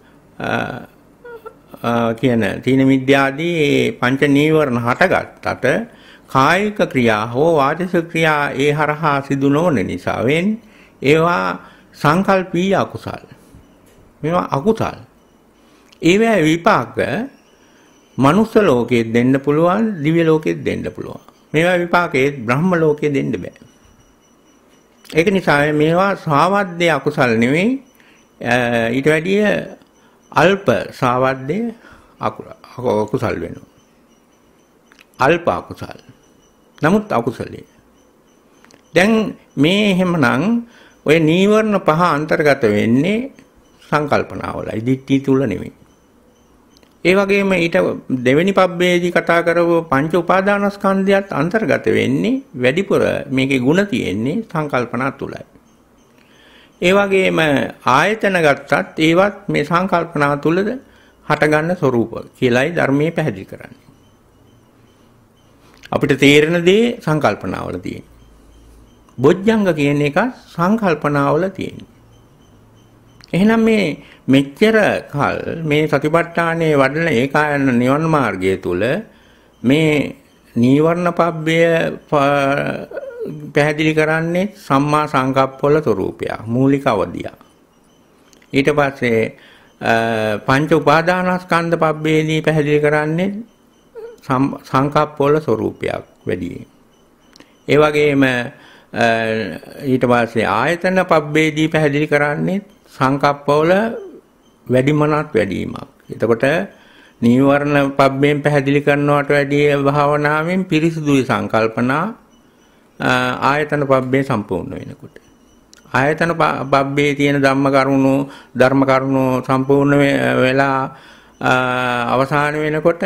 Speaker 1: කියන තීන මිද්‍යාදී පංච නීවරණ හටගත්තට කායික ක්‍රියා හෝ වාචික ක්‍රියා ඒ හරහා සිදු නොවන නිසා ඒවා සංකල්පීය අකුසල්. මේවා අකුසල්. ඒවා විපාක මනුස්ස ලෝකයේ දෙන්න පුළුවන්, දිව්‍ය ලෝකයේ දෙන්න පුළුවන්. මේවා විපාකයේ බ්‍රහ්ම ලෝකයේ දෙන්න බෑ. ඒක නිසා මේවා සාවද්දේ අකුසල් නෙවෙයි, ඊට වැඩිය අල්ප සාවද්දේ අකුසල් වෙනවා. අල්ප අකුසල්. නමුත් අකුසලයේ. දැන් මේ එහෙමනම් ඔය නීවරණ පහ අන්තර්ගත වෙන්නේ සංකල්පනාවලයි, දිට්ඨිය තුල නෙවෙයි. ඒ වගේම ඊට දෙවෙනි පබ්බේදී කතා කරව පංච උපාදානස්කන්ධයත් අන්තර්ගත වෙන්නේ වැඩිපුර මේකේ ಗುಣ තියෙන්නේ සංකල්පනා තුලයි. ඒ වගේම ආයතන ගත්තත් ඒවත් මේ සංකල්පනා තුලද හටගන්න ස්වરૂප කියලායි ධර්මයේ පැහැදිලි කරන්නේ. අපිට තේරෙන දේ සංකල්පනාවල තියෙන්නේ. බොජ්ජංග කියන එක සංකල්පනාවල තියෙන්නේ. එහෙනම් මේ මෙච්චර කල් මේ සතිපට්ඨානයේ වඩන ඒකායන නිවන මාර්ගය තුල මේ නීවරණ පබ්බය පැහැදිලි කරන්නේ සම්මා සංකප්පවල ස්වરૂපයක් මූලික අවධිය. ඊට පස්සේ පංච උපාදානස්කන්ධ පබ්බේදී පැහැදිලි කරන්නේ සංකප්පවල ස්වરૂපයක් වැඩි. ඒ වගේම ඊට පස්සේ ආයතන පබ්බේදී පැහැදිලි කරන්නේ සංකප්පවල වැඩිමනක් වැඩිවීමක්. එතකොට නීවරණ පබ්බෙන් පැහැදිලි කරනවට වැඩිය භාවනාවෙන් පිරිසුදුයි සංකල්පනා ආයතන පබ්බේ සම්පූර්ණ වෙනකොට. ආයතන පබ්බේ තියෙන ධර්ම කරුණු සම්පූර්ණ වෙලා අවසාන වෙනකොට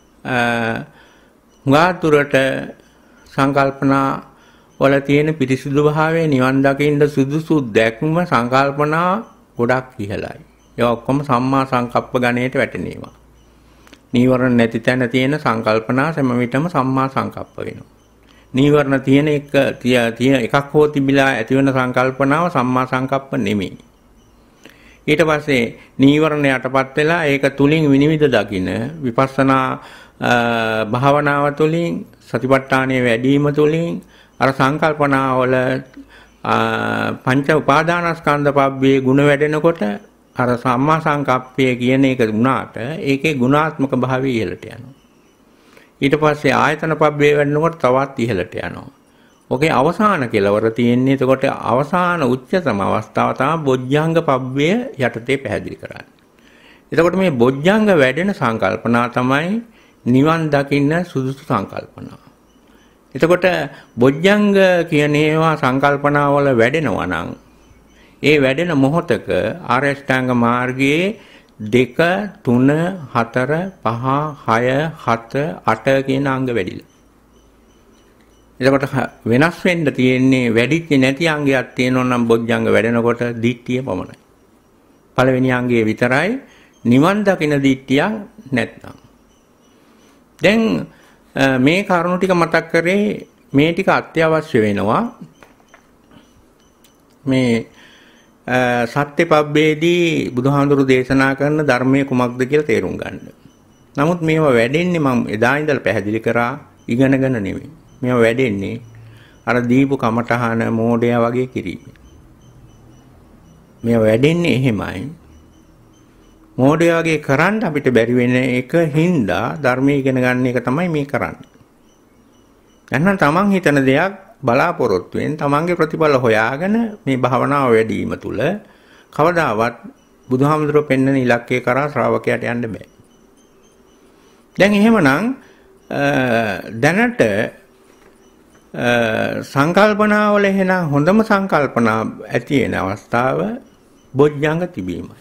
Speaker 1: හුඟාතුරට සංකල්පනා වල තියෙන පිරිසිදු භාවය නිවන් දකින්න සුදුසු දැක්ම සංකල්පනා ගොඩක් ඉහළයි. ඒ ඔක්කොම සම්මා සංකප්ප ගණයට වැටෙනවා. නීවරණ නැති තැන තියෙන සංකල්පනා හැම විටම සම්මා සංකප්ප වෙනවා. නීවරණ තියෙන එකක් හෝ තිබිලා ඇති වෙන සංකල්පනාව සම්මා සංකප්ප නෙමෙයි. ඊට පස්සේ නීවරණ යටපත් වෙලා ඒක තුලින් විනිවිද දකින්න විපස්සනා භාවනාව තුලින් සතිපට්ඨානයේ වැඩිම තුලින් අර සංකල්පනාවල පංච උපාදානස්කන්ධ පබ්බේ ගුණ වැඩෙනකොට අර සම්මා සංකප්පය කියන එක වුණාට ඒකේ ගුණාත්මක භාවය ඉහළට යනවා. ඊට පස්සේ ආයතන පබ්බේ වැඩෙනකොට තවත් ඉහළට යනවා. ඔකේ අවසාන කෙලවර තියෙන්නේ එතකොට අවසාන උච්චතම අවස්ථාව තමයි බොජ්ජංග පබ්බය යටතේ පැහැදිලි කරන්නේ. එතකොට මේ බොජ්ජංග වැඩෙන සංකල්පනා තමයි නිවන් දකින්න සුදුසු සංකල්පනා. එතකොට බොජ්ජංග කියන ඒවා සංකල්පනාවල වැඩෙනවා නම් ඒ වැඩෙන මොහොතක ආරෂ්ඨාංග මාර්ගයේ 2 3 4 5 6 7 8 කියන අංග වැඩිලා. එතකොට වෙනස් වෙන්න තියෙන්නේ වැඩිච්ච නැති අංගයක් තියෙනවා නම් බොජ්ජංග වැඩෙනකොට දිට්ඨිය පමණයි. පළවෙනි අංගයේ විතරයි නිවන් දකින දිට්ඨියක් නැත්නම්. දැන් මේ කරුණු ටික මතක් කරේ මේ ටික අත්‍යවශ්‍ය වෙනවා මේ සත්‍ය පබ්බේදී බුදුහාඳුරු දේශනා කරන ධර්මයේ කුමක්ද කියලා තේරුම් ගන්න. නමුත් මේවා වැඩෙන්නේ මම එදා ඉඳලා පැහැදිලි කරා ඉගෙනගෙන නෙවෙයි. මේවා වැඩෙන්නේ අර දීපු කමටහන මෝඩයා වගේ කිරීම. මේවා වැඩෙන්නේ එහෙමයි. මෝඩයා වගේ කරන්න අපිට බැරි වෙන එක හින්දා ධර්මයේ ඉගෙන ගන්න එක තමයි මේ කරන්නේ. එහෙනම් තමන් හිතන දෙයක් බලාපොරොත්තු වෙන තමන්ගේ ප්‍රතිඵල හොයාගෙන මේ භාවනාව වැඩි වීම තුළ කවදාවත් බුදුහාමුදුරුවෝ පෙන්වන ඉලක්කය කරා ශ්‍රාවකයාට යන්න බෑ. දැන් එහෙමනම් දැනට සංකල්පනාවල එහෙනම් හොඳම සංකල්පනා ඇති වෙන අවස්ථාව බොජ්ජංග තිබීමයි.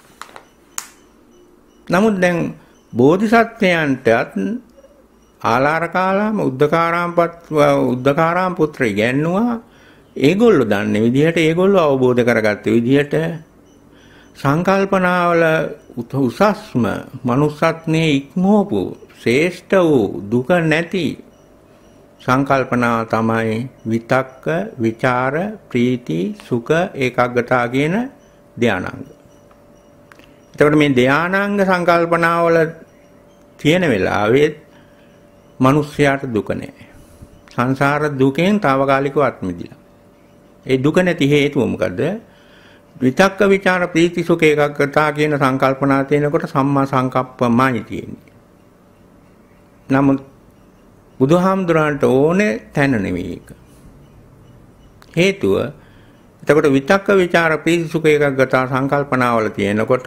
Speaker 1: නමුත් දැන් බෝධිසත්වයන්ටත් ආලාරකාලාම උද්දකාරාම පුත්‍ර ඉගැන්නුවා ඒගොල්ලෝ දන්නේ විදිහට ඒගොල්ලෝ අවබෝධ කරගත්ත විදිහට සංකල්පනාවල උසස්ම manussත්නේ ඉක්මවපු ශ්‍රේෂ්ඨ වූ දුක නැති සංකල්පනාව තමයි විතක්ක විචාර ප්‍රීති සුඛ ඒකාග්‍රතාව කියන ධානාංග. එතකොට මේ ධානාංග සංකල්පනාවල තියෙන වෙලාවෙත් මිනිස්යාට දුක නැහැ. සංසාර දුකෙන් తాවකාලිකව අත්මිදිලා. ඒ දුක නැති හේතුව මොකද? විතක්ක විචාර ප්‍රීති සුඛ ඒකාග්‍රතාව කියන සංකල්පනා තියෙනකොට සම්මා සංකප්පමයි තියෙන්නේ. නමුත් බුදුහාමුදුරන්ට ඕනේ තැන නෙවෙයි ඒක. හේතුව එතකොට විතක්ක විචාර ප්‍රීති සුඛ ඒකාග්‍රතාව සංකල්පනාවල තියෙනකොටත්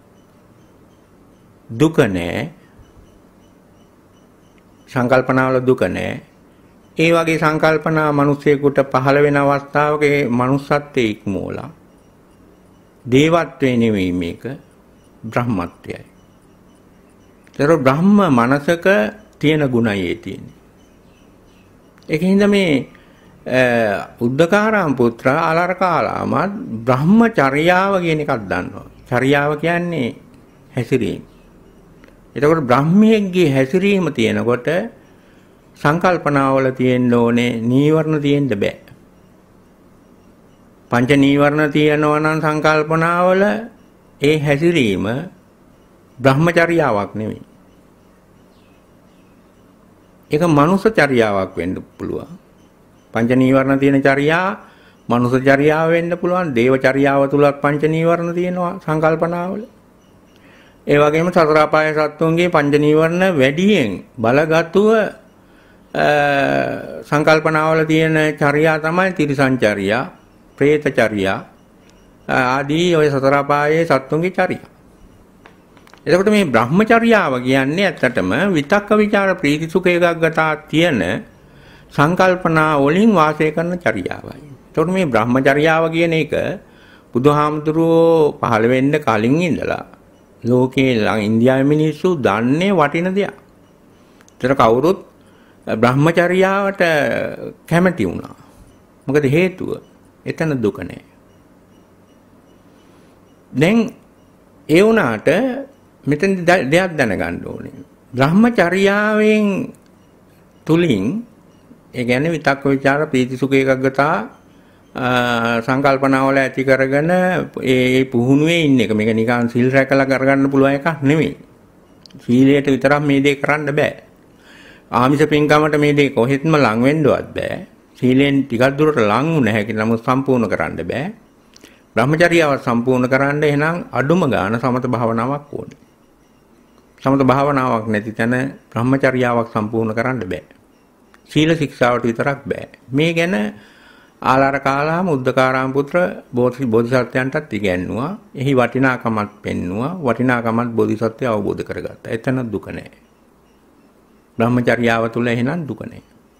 Speaker 1: දුක නැහැ. සංකල්පනාවල දුක නැහැ. ඒ වගේ සංකල්පනා මිනිසෙකුට පහළ වෙන අවස්ථාවක ඒ මනුස්සත්වයේ ඉක්මෝලා. දේවත්වේ නෙවෙයි මේක බ්‍රහ්මත්වයයි. ඒතර බ්‍රහ්ම මනසක තියෙන ගුණයි ඒ තියෙන්නේ. ඒකින්ද මේ උද්දකාරාම පුත්‍ර ආලාරකාලාමත් බ්‍රහ්මචර්යාව කියන එකක් දන්නවා. චර්යාව කියන්නේ හැසිරීම. එතකොට බ්‍රහ්මියෙක්ගේ හැසිරීම තියෙනකොට සංකල්පනාවල තියෙන්න ඕනේ නීවරණ තියෙන්න බෑ. පංච නීවරණ තියෙනවා නම් සංකල්පනාවල ඒ හැසිරීම බ්‍රහ්මචර්යාවක් නෙවෙයි. ඒක මනුෂ්‍ය චර්යාවක් වෙන්න පුළුවන්. පංච නීවරණ තියෙන චර්යා මනුෂ්‍ය චර්යාව වෙන්න පුළුවන්. දේව චර්යාව තුලත් පංච නීවරණ තියෙනවා සංකල්පනාවල. ඒ වගේම සතර අපාය සත්තුන්ගේ පංච නීවරණ වැඩියෙන් බලගතුව සංකල්පනාවල තියෙන චර්යා තමයි තිරිසන් චර්යා, പ്രേත චර්යා ආදී ඔය සතර අපායේ සත්තුන්ගේ චර්යා. එතකොට මේ බ්‍රහ්මචර්යාව කියන්නේ ඇත්තටම විතක්ක ਵਿਚාර ප්‍රීති සුඛ ඒකග්ගතා තියෙන සංකල්පනා වලින් වාසය කරන චර්යාවයි. එතකොට මේ බ්‍රහ්මචර්යාව කියන එක බුදුහාමුදුරුවෝ පහළ වෙන්න කලින් ඉඳලා ලෝකේ ඉන්දියාවේ මිනිස්සු දන්නේ වටින දෙයක්. ඒතර කවුරුත් බ්‍රහ්මචර්යාවට කැමති වුණා. මොකද හේතුව එතන දුක නැහැ. දැන් ඒ වුණාට මෙතන දෙයක් දැනගන්න ඕනේ. බ්‍රහ්මචර්යාවෙන් තුලින් ඒ කියන්නේ විතක්ක ਵਿਚාර ප්‍රීති සුඛ ඒකග්ගතා සංකල්පනාවල ඇති කරගෙන ඒ පුහුණුවේ ඉන්න එක. මේක නිකන් සිල් රැකලා කරගන්න පුළුවන් එකක් නෙමෙයි. සීලයට විතරක් මේ දේ කරන්න බෑ. ආමිෂ පින්කමට මේ දේ කොහෙත්ම ලං වෙන්නවත් බෑ. සීලෙන් ටිකක් දුරට ලං වුණ හැකි නමුත් සම්පූර්ණ කරන්න බෑ. බ්‍රහ්මචර්යාව සම්පූර්ණ කරන්න එහෙනම් අඩුම ගාන සමත භාවනාවක් ඕනේ. සමත භාවනාවක් නැති තැන බ්‍රහ්මචර්යාවක් සම්පූර්ණ කරන්න බෑ. සීල ශික්ෂාවට විතරක් බෑ. මේ ගැන ආලාරකාලාම උද්දකාරාම පුත්‍ර බෝධිසත්වයන්ටත් ඉගැන්නුවා. එහි වටිනාකමත් පෙන්නුවා. වටිනාකමත් බෝධිසත්වය අවබෝධ කරගත්තා. එතන දුක නැහැ. බ්‍රහ්මචර්යාව තුල එහෙනම් දුක නැහැ.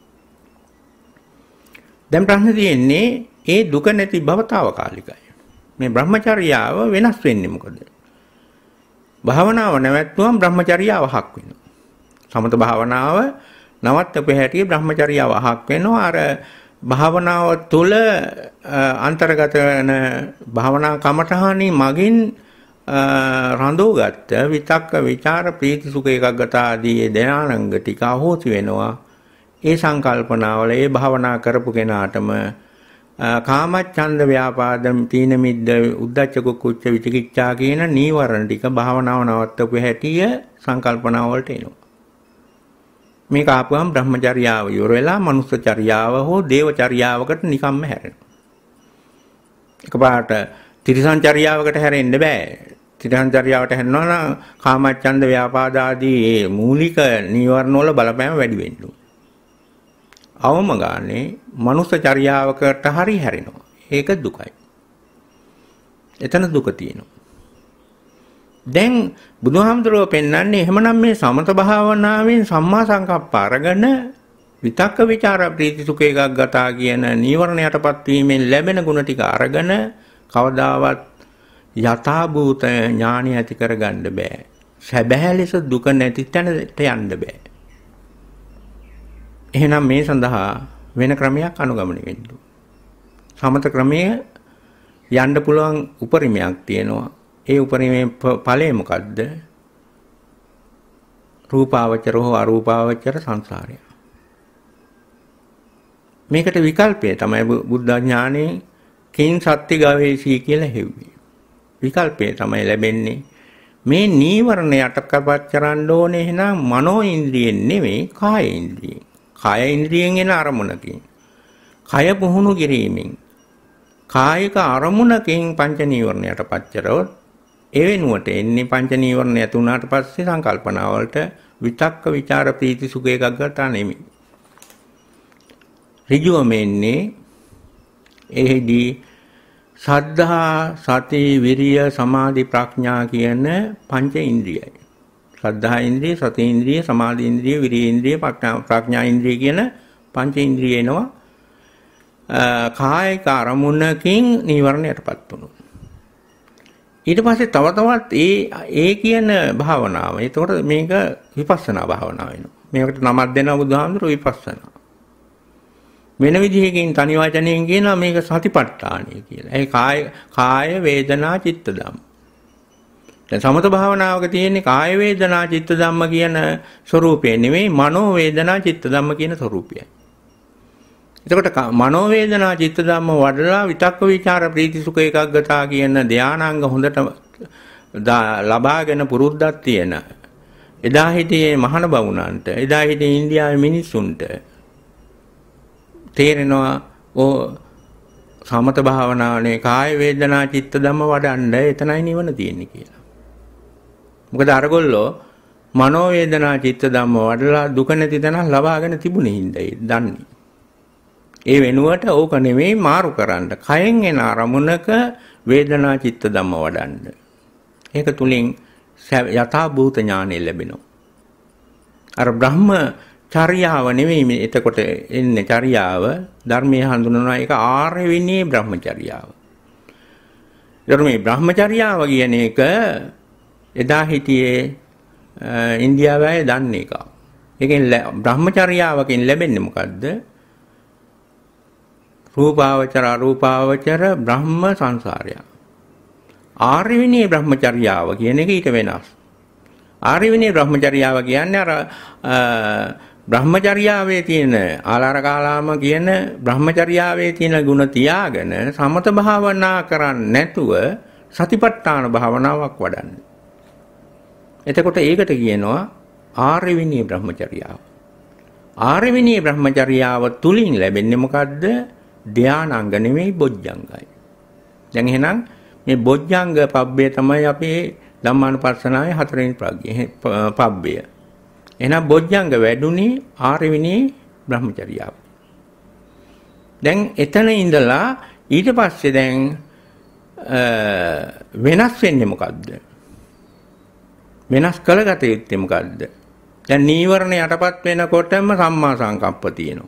Speaker 1: දැන් ප්‍රශ්නේ තියෙන්නේ ඒ දුක නැති බව తాවකාලිකයි. මේ බ්‍රහ්මචර්යාව වෙනස් වෙන්නේ මොකද? භාවනාව නැවැත්තුවම බ්‍රහ්මචර්යාව හක් වෙනවා. සමත භාවනාව නවත්තපු හැටි බ්‍රහ්මචර්යාව හක් වෙනවා. අර භාවනාව තුළ අන්තර්ගත වෙන භාවනා කමඨහණි මගින් රඳවගත්ත විතක්ක ਵਿਚාර ප්‍රීති සුඛ ඒකග්ගතා ආදී ධානාංග ටික අහෝසි වෙනවා. ඒ සංකල්පනාවල ඒ භාවනා කරපු කෙනාටම කාමච්ඡන්ද ව්‍යාපාද තීන මිද්ද උද්ධච්ච කුච්ච විචිකිච්ඡා කියන නීවරණ ටික භාවනාව නවත්තපු හැටිය සංකල්පනාව වලට එනවා. මේක ආපුවම බ්‍රහ්මචර්යාව ඉවර වෙලා මනුෂ්‍ය චර්යාව හෝ දේව චර්යාවකට නිකම්ම හැරෙනවා. එකපාරට තිරිසන් චර්යාවකට හැරෙන්න බෑ. තිරිසන් චර්යාවට හැරෙනවා නම් කාමච්ඡන්ද ව්‍යාපාද ආදී මූලික නීවරණ වල බලපෑම වැඩි වෙන්න ඕන. අවම ගානේ මනුෂ්‍ය චර්යාවකට හරි හැරෙනවා. ඒක දුකයි. එතන දුක තියෙනවා. දැන් බුදුහාමුදුරුවෝ පෙන්වන්නේ එහෙමනම් මේ සමත භාවනාවෙන් සම්මා සංකප්ප අරගෙන විතක්ක ਵਿਚාර ප්‍රීති සුඛ ඒකග්ගතා කියන නීවරණයටපත් වීමෙන් ලැබෙන ගුණ ටික අරගෙන කවදාවත් යථාභූත ඥානය ඇති කරගන්න බෑ. සැබෑ ලෙස දුක නැති තැනට යන්න බෑ. එහෙනම් මේ සඳහා වෙන ක්‍රමයක් අනුගමනය වෙන්න ඕන. සමත ක්‍රමයේ යන්න පුළුවන් උපරිමයක් තියෙනවා. ඒ උපරිමයේ ඵලය මොකද්ද? රූපාවචර හෝ අරූපාවචර සංසාරය. මේකට විකල්පය තමයි බුද්ධ ඥානයේ කිං සත්‍ය ගවේෂී කියලා හෙව්වේ. විකල්පය තමයි ලැබෙන්නේ. මේ නීවරණ යටකපත් කරන්න ඕනේ එහෙනම් මනෝ ඉන්ද්‍රියෙන් නෙවෙයි කාය ඉන්ද්‍රියෙන්. කාය ඉන්ද්‍රියෙන් එන අරමුණකින්. කය පුහුණු කිරීමෙන්. කායික අරමුණකින් පංච නීවරණ යටපත් කරවොත් ඒ වෙනුවට එන්නේ පංච නීවරණ ඇති වුණාට පස්සේ සංකල්පනා වලට විතක්ක ਵਿਚාර ප්‍රීති සුඛ ඒකග්ගතා නෙමෙයි. ඍජුවම එන්නේ එහිදී සද්ධා සති විරිය සමාධි ප්‍රඥා කියන පංච ඉන්ද්‍රියයි. සද්ධා ඉන්ද්‍රිය, සති ඉන්ද්‍රිය, සමාධි ඉන්ද්‍රිය, විරිය ඉන්ද්‍රිය, ප්‍රඥා ඉන්ද්‍රිය කියන පංච ඉන්ද්‍රිය එනවා. කායික අරමුණකින් නීවරණ යටපත් වුණොත්. ඊට පස්සේ තව තවත් ඒ කියන භාවනාව. එතකොට මේක විපස්සනා භාවනාව වෙනවා. මේකට නමක් දෙනවා බුදුහාමුදුරුවෝ විපස්සනා. වෙන විදිහකින් තනි වචනයෙන් කියනවා මේක සතිපට්ඨානයි කියලා. ඒ කාය වේදනා චිත්ත ධම්ම. දැන් සමත භාවනාවක තියෙන්නේ කාය වේදනා චිත්ත ධම්ම කියන ස්වરૂපය නෙවෙයි මනෝ වේදනා චිත්ත ධම්ම කියන ස්වરૂපයයි. එතකොට මනෝ වේදනා චිත්ත ධම්ම වඩලා විතක්ක විචාර ප්‍රීති සුඛ ඒකාග්‍රතාව කියන ධානාංග හොඳට ලබාගෙන පුරුද්දක් තියෙන. එදා හිටියේ මහාන බවුණන්ට, එදා හිටියේ ඉන්දියාවේ මිනිස්සුන්ට තේරෙනවා සමත භාවනාවනේ කාය වේදනා චිත්ත ධම්ම වඩන්න එතනයි නිවන තියෙන්නේ කියලා. මොකද අරගොල්ලෝ මනෝ වේදනා චිත්ත ධම්ම වඩලා දුක නැති තැන ලබාගෙන තිබුණේ හින්දා දන්නේ. ඒ වෙනුවට ඕක නෙමෙයි මාරු කරන්න. කයෙන් එන අරමුණක වේදනා චිත්ත ධම්ම වඩන්න. ඒක තුලින් යථා භූත ඥානෙ ලැබෙනවා. අර බ්‍රහ්ම චර්යාව නෙමෙයි මේ එතකොට එන්නේ චර්යාව ධර්මයේ හඳුනනවා ඒක ආර්ය විනී බ්‍රහ්මචර්යාව. ඊට මේ බ්‍රහ්මචර්යාව කියන එක එදා හිටියේ ඉන්දියාවේ දන්නේ එක. ඒකෙන් බ්‍රහ්මචර්යාවකින් ලැබෙන්නේ මොකද්ද? රූපාවචර අරූපාවචර බ්‍රහ්ම සංසාරය. ආර්ය විනී බ්‍රහ්මචර්යාව කියන එක ඊට වෙනස්. ආර්ය විනී බ්‍රහ්මචර්යාව කියන්නේ අර බ්‍රහ්මචර්යාවේ තියෙන ආලාර කාලාම කියන බ්‍රහ්මචර්යාවේ තියෙන ගුණ තියාගෙන සමත භාවනා කරන්නේ නැතුව සතිපට්ඨාන භාවනාවක් වඩන්න. එතකොට ඒකට කියනවා ආර්ය විනී බ්‍රහ්මචර්යාව. ආර්ය විනී බ්‍රහ්මචර්යාව තුලින් ලැබෙන්නේ මොකද්ද? ධානාංග නෙමෙයි බොජ්ජංගයි. දැන් එහෙනම් මේ බොජ්ජංග පබ්බේ තමයි අපේ ධම්මානුපස්සනාවේ හතරවෙනි පබ්බය. එහෙනම් බොජ්ජංග වැඩුණේ ආර්ය විනී බ්‍රහ්මචර්යාව. දැන් එතන ඉඳලා ඊට පස්සේ දැන් වෙනස් වෙන්නේ මොකද්ද? වෙනස් කළගත යුත්තේ මොකද්ද? දැන් නීවරණ යටපත් වෙනකොටම සම්මා සංකප්ප තියෙනවා.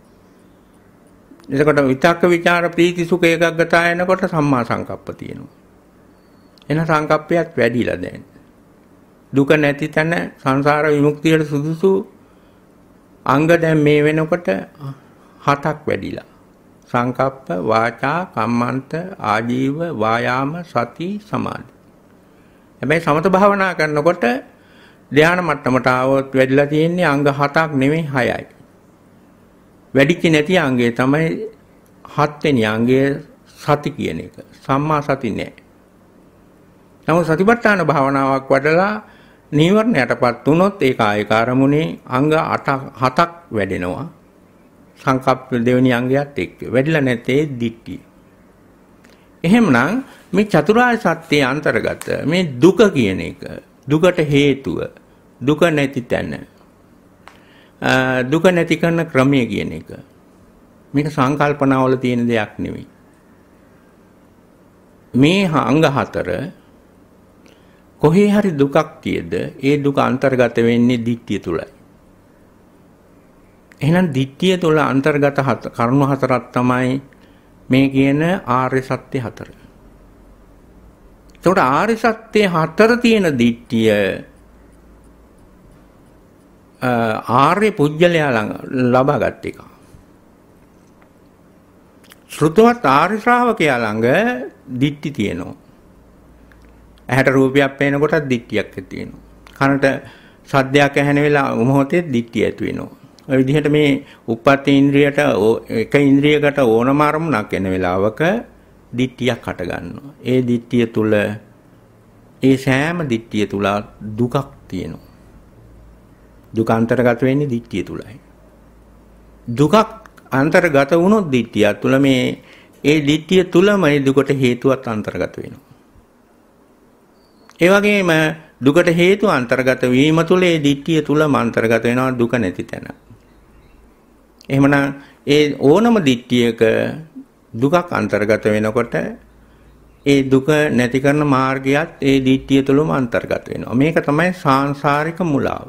Speaker 1: එතකොට විතක්ක විචාර ප්‍රීති සුඛ ඒකාග්‍රතාව එනකොට සම්මා සංකප්ප තියෙනවා. එන සංකප්පයත් වැඩිලා දැන්. දුක නැති තැන සංසාර විමුක්තියට සුදුසු අංග දැන් මේ වෙනකොට 7ක් වැඩිලා. සංකප්ප, වාචා, කම්මන්ත, ආජීව, වායාම, සති, සමාධි. හැබැයි සමත භාවනා කරනකොට ධ්‍යාන මට්ටමට ආවොත් වැඩිලා තියෙන්නේ අංග 7ක් නෙමෙයි 6යි. වැඩිච්ච නැති අංගය තමයි 7 වෙනි අංගය සති කියන එක. සම්මා සති නෑ. නමුත් සතිපට්ඨාන භාවනාවක් වඩලා නීවරණ යටපත් වුණොත් ඒ කායික අරමුණේ අංග 7ක් වැඩෙනවා. සංකප්ප දෙවෙනි අංගයත් එක්ක. වැඩිලා නැත්තේ දිට්ඨිය. එහෙමනම් මේ චතුරාර්ය සත්‍යයේ අන්තර්ගත මේ දුක කියන එක, දුකට හේතුව, දුක නැති තැන, දුක නැති කරන ක්‍රමය කියන එක මේක සංකල්පනාවල තියෙන දෙයක් නෙවෙයි. මේ අංග 4 කොහේ හරි දුකක් තියද ඒ දුක අන්තර්ගත වෙන්නේ දිට්ඨිය තුලයි. එහෙනම් දිට්ඨිය තුල අන්තර්ගත කරුණු 4ක් තමයි මේ කියන ආර්ය සත්‍ය 4. ඒකට ආර්ය සත්‍ය 4 තියෙන දිට්ඨිය ආර්ය පුජ්‍යලයා ළඟ ලබාගත් එක. ශ්‍රුතවත් ආර්ය ශ්‍රාවකයා ළඟ දිට්ඨි තියෙනවා. ඇහැට රූපයක් පේනකොටත් දිට්ඨියක් ඇති වෙනවා. කනට ශබ්දයක් ඇහෙන වෙලාව මොහොතේ දිට්ඨිය ඇති වෙනවා. ඔය විදිහට මේ උප්පත්ති ඉන්ද්‍රියට එක ඉන්ද්‍රියකට ඕනම අරමුණක් එන වෙලාවක දිට්ඨියක් හට ගන්නවා. ඒ දිට්ඨිය තුල ඒ සෑම දිට්ඨිය තුල දුකක් තියෙනවා. දුක අන්තර්ගත වෙන්නේ දිට්ඨිය තුලයි. දුකක් අන්තර්ගත වුණොත් දිට්ඨිය තුල මේ ඒ දිට්ඨිය තුලම ඒ දුකට හේතුවක් අන්තර්ගත වෙනවා. ඒ වගේම දුකට හේතු අන්තර්ගත වීම තුල ඒ දිට්ඨිය තුලම අන්තර්ගත වෙනවා දුක නැති තැන. එහෙමනම් ඒ ඕනම දිට්ඨියක දුකක් අන්තර්ගත වෙනකොට ඒ දුක නැති කරන මාර්ගයත් ඒ දිට්ඨිය තුලම අන්තර්ගත වෙනවා. මේක තමයි සාංශාරික මුලාව.